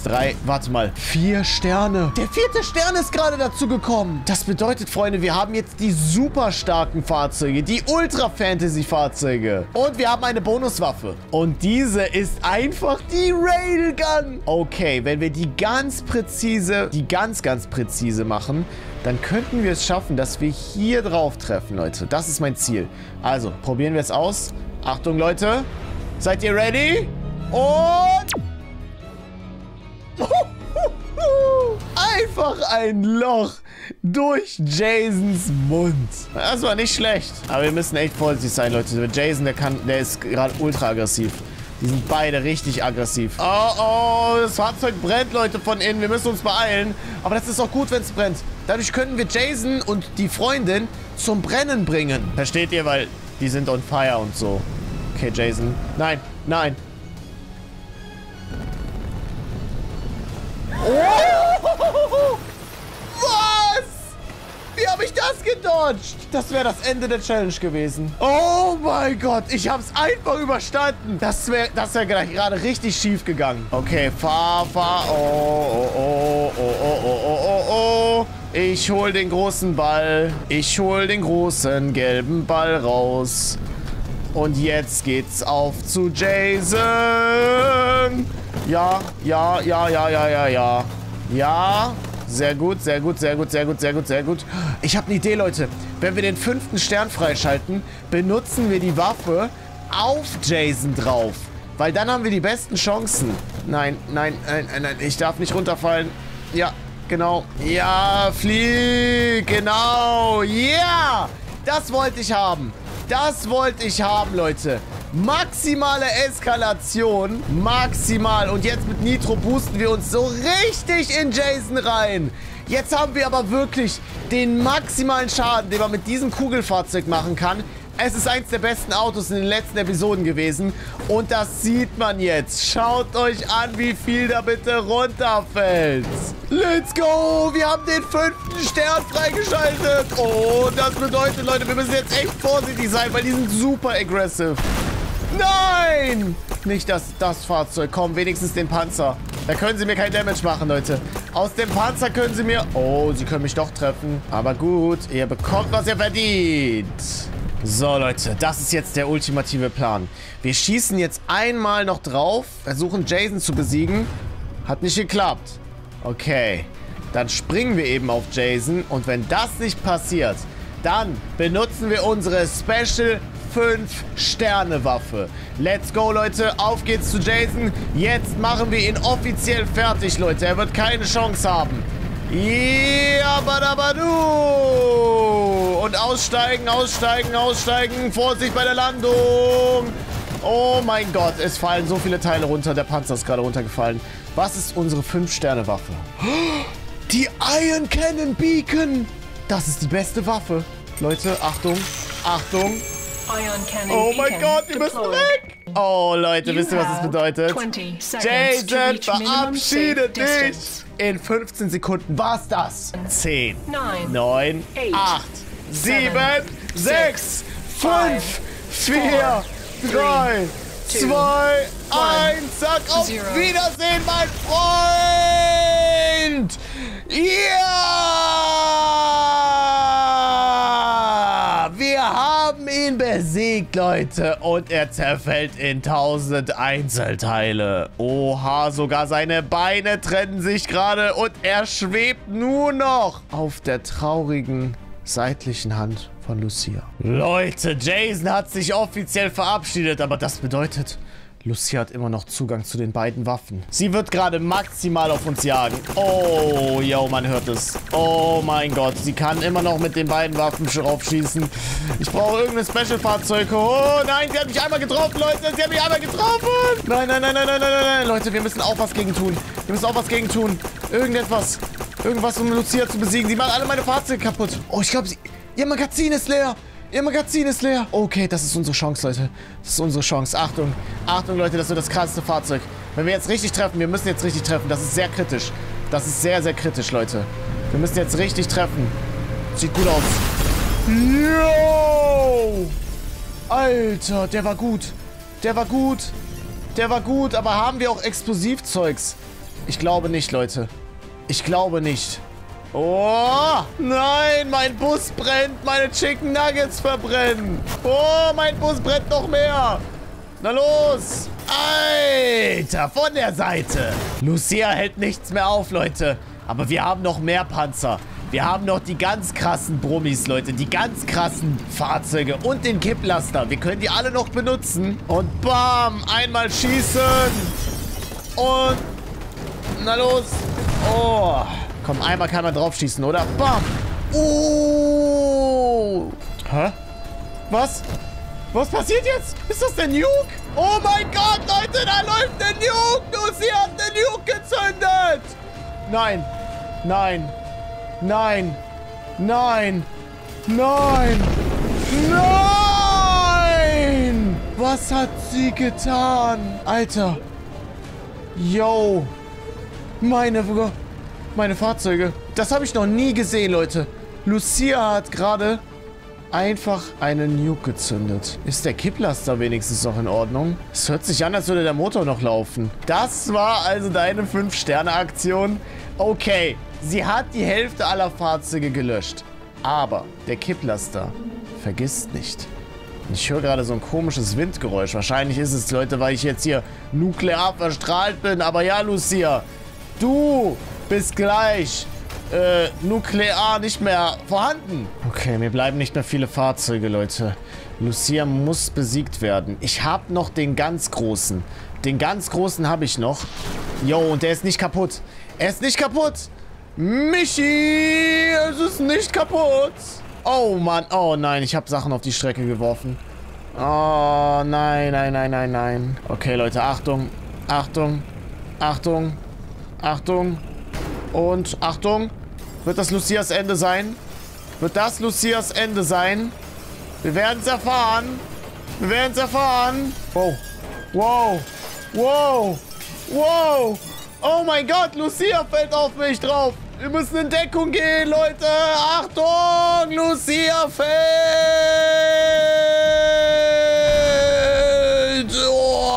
4 Sterne. Der 4. Stern ist gerade dazu gekommen. Das bedeutet, Freunde, wir haben jetzt die super starken Fahrzeuge. Die Ultra-Fantasy-Fahrzeuge. Und wir haben eine Bonuswaffe. Und diese ist einfach die Railgun. Okay, wenn wir die ganz präzise machen, dann könnten wir es schaffen, dass wir hier drauf treffen, Leute. Das ist mein Ziel. Also, probieren wir es aus. Achtung, Leute. Seid ihr ready? Und... einfach ein Loch durch Jasons Mund. Das war nicht schlecht. Aber wir müssen echt vorsichtig sein, Leute. Jason, der ist gerade ultra aggressiv. Die sind beide richtig aggressiv. Oh, das Fahrzeug brennt, Leute, von innen. Wir müssen uns beeilen. Aber das ist auch gut, wenn es brennt. Dadurch können wir Jason und die Freundin zum Brennen bringen. Versteht ihr? Weil die sind on fire und so. Okay, Jason. Nein, nein. Oh! gedodged. Das wäre das Ende der Challenge gewesen. Oh mein Gott, ich habe es einfach überstanden. Das wäre gerade richtig schief gegangen. Okay, fahr. Oh. Ich hol den großen Ball. Ich hol den großen gelben Ball raus. Und jetzt geht's auf zu Jason. Ja. Ja. Sehr gut. Ich habe eine Idee, Leute. Wenn wir den 5. Stern freischalten, benutzen wir die Waffe auf Jason drauf. Weil dann haben wir die besten Chancen. Nein. Ich darf nicht runterfallen. Ja, genau. Ja, flieg. Genau. Ja. Das wollte ich haben. Leute. Maximale Eskalation. Maximal. Und jetzt mit Nitro boosten wir uns so richtig in Jason rein. Jetzt haben wir aber wirklich den maximalen Schaden, den man mit diesem Kugelfahrzeug machen kann. Es ist eins der besten Autos in den letzten Episoden gewesen. Und das sieht man jetzt. Schaut euch an, wie viel da bitte runterfällt. Let's go. Wir haben den 5. Stern freigeschaltet. Oh, das bedeutet, Leute, wir müssen jetzt echt vorsichtig sein, weil die sind super aggressive. Nein! Nicht das Fahrzeug. Komm, wenigstens den Panzer. Da können sie mir kein Damage machen, Leute. Aus dem Panzer können sie mir... Oh, sie können mich doch treffen. Aber gut, ihr bekommt, was ihr verdient. So, Leute, das ist jetzt der ultimative Plan. Wir schießen jetzt einmal noch drauf, versuchen Jason zu besiegen. Hat nicht geklappt. Okay, dann springen wir eben auf Jason. Und wenn das nicht passiert, dann benutzen wir unsere Special 5-Sterne-Waffe. Let's go, Leute. Auf geht's zu Jason. Jetzt machen wir ihn offiziell fertig, Leute. Er wird keine Chance haben. Ja, badabadu. Und aussteigen. Vorsicht bei der Landung. Oh mein Gott, es fallen so viele Teile runter. Der Panzer ist gerade runtergefallen. Was ist unsere 5-Sterne-Waffe? Die Iron Cannon Beacon. Das ist die beste Waffe. Leute, Achtung. Oh mein Gott, wir müssen weg. Oh, Leute, wisst ihr, was das bedeutet? Jason, verabschiede dich. In 15 Sekunden war's das. 10, 9, 8, 7, 6, 5, 4, 3, 2, 1. Sag auf Wiedersehen, mein Freund. Ja! Wir haben ihn besiegt, Leute. Und er zerfällt in 1000 Einzelteile. Oha, sogar seine Beine trennen sich gerade. Und er schwebt nur noch auf der traurigen seitlichen Hand von Lucia. Leute, Jason hat sich offiziell verabschiedet. Aber das bedeutet, Lucia hat immer noch Zugang zu den beiden Waffen. Sie wird gerade maximal auf uns jagen. Oh, yo, man hört es. Oh mein Gott, sie kann immer noch mit den beiden Waffen raufschießen. Ich brauche irgendein Special-Fahrzeug. Oh nein, sie hat mich einmal getroffen, Leute. Sie hat mich einmal getroffen. Nein. Leute, wir müssen auch was gegen tun. Irgendetwas, um Lucia zu besiegen. Sie macht alle meine Fahrzeuge kaputt. Oh, ich glaube, ihr Magazin ist leer. Okay, das ist unsere Chance, Leute. Achtung, Leute, das wird das krasseste Fahrzeug. Wenn wir jetzt richtig treffen, wir müssen jetzt richtig treffen. Das ist sehr kritisch. Das ist sehr, sehr kritisch, Leute. Wir müssen jetzt richtig treffen. Sieht gut aus. Yo! Alter, der war gut. Aber haben wir auch Explosivzeugs? Ich glaube nicht, Leute. Oh, nein, mein Bus brennt. Meine Chicken Nuggets verbrennen. Oh, mein Bus brennt noch mehr. Na los. Alter, von der Seite. Lucia hält nichts mehr auf, Leute. Aber wir haben noch mehr Panzer. Wir haben noch die ganz krassen Brummis, Leute. Die ganz krassen Fahrzeuge und den Kipplaster. Wir können die alle noch benutzen. Und bam, einmal schießen. Und na los. Oh. Komm, einmal kann man drauf schießen, oder? Bam! Oh! Hä? Was? Was passiert jetzt? Ist das der Nuke? Oh mein Gott, Leute, da läuft der Nuke! Lucy hat den Nuke gezündet! Nein! Was hat sie getan? Alter! Yo! Meine Fahrzeuge. Das habe ich noch nie gesehen, Leute. Lucia hat gerade einfach eine Nuke gezündet. Ist der Kipplaster wenigstens noch in Ordnung? Es hört sich an, als würde der Motor noch laufen. Das war also deine 5-Sterne-Aktion. Okay, sie hat die Hälfte aller Fahrzeuge gelöscht. Aber der Kipplaster vergisst nicht. Ich höre gerade so ein komisches Windgeräusch. Wahrscheinlich ist es, Leute, weil ich jetzt hier nuklear verstrahlt bin. Aber ja, Lucia, du bist gleich nuklear nicht mehr vorhanden. Okay, mir bleiben nicht mehr viele Fahrzeuge, Leute. Lucia muss besiegt werden. Ich habe noch den ganz großen. Den ganz großen habe ich noch. Jo, und der ist nicht kaputt. Er ist nicht kaputt. Michi, es ist nicht kaputt. Oh, Mann. Oh, nein, ich habe Sachen auf die Strecke geworfen. Oh, nein, nein, nein, nein, nein. Okay, Leute, Achtung. Achtung. Achtung. Achtung. Und Achtung. Wird das Lucias Ende sein? Wird das Lucias Ende sein? Wir werden es erfahren. Wir werden es erfahren. Wow. Wow. Wow. Wow. Oh mein Gott, Lucia fällt auf mich drauf. Wir müssen in Deckung gehen, Leute. Achtung, Lucia fällt. Oh,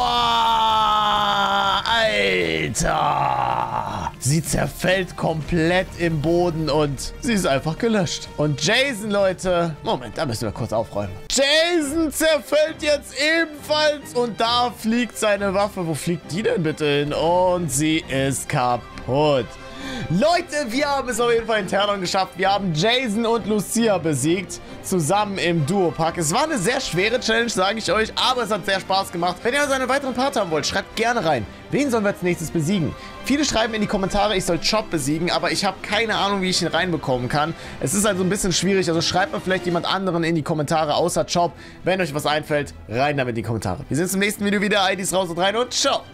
Alter. Sie zerfällt komplett im Boden und sie ist einfach gelöscht. Und Jason, Leute... Moment, da müssen wir kurz aufräumen. Jason zerfällt jetzt ebenfalls und da fliegt seine Waffe. Wo fliegt die denn bitte hin? Und sie ist kaputt. Leute, wir haben es auf jeden Fall in Terran geschafft. Wir haben Jason und Lucia besiegt. Zusammen im Duo-Pack. Es war eine sehr schwere Challenge, sage ich euch. Aber es hat sehr Spaß gemacht. Wenn ihr also einen weiteren Part haben wollt, schreibt gerne rein. Wen sollen wir als nächstes besiegen? Viele schreiben in die Kommentare, ich soll Chop besiegen. Aber ich habe keine Ahnung, wie ich ihn reinbekommen kann. Es ist also ein bisschen schwierig. Also schreibt mir vielleicht jemand anderen in die Kommentare außer Chop. Wenn euch was einfällt, rein damit in die Kommentare. Wir sehen uns im nächsten Video wieder. IDs raus und rein und ciao.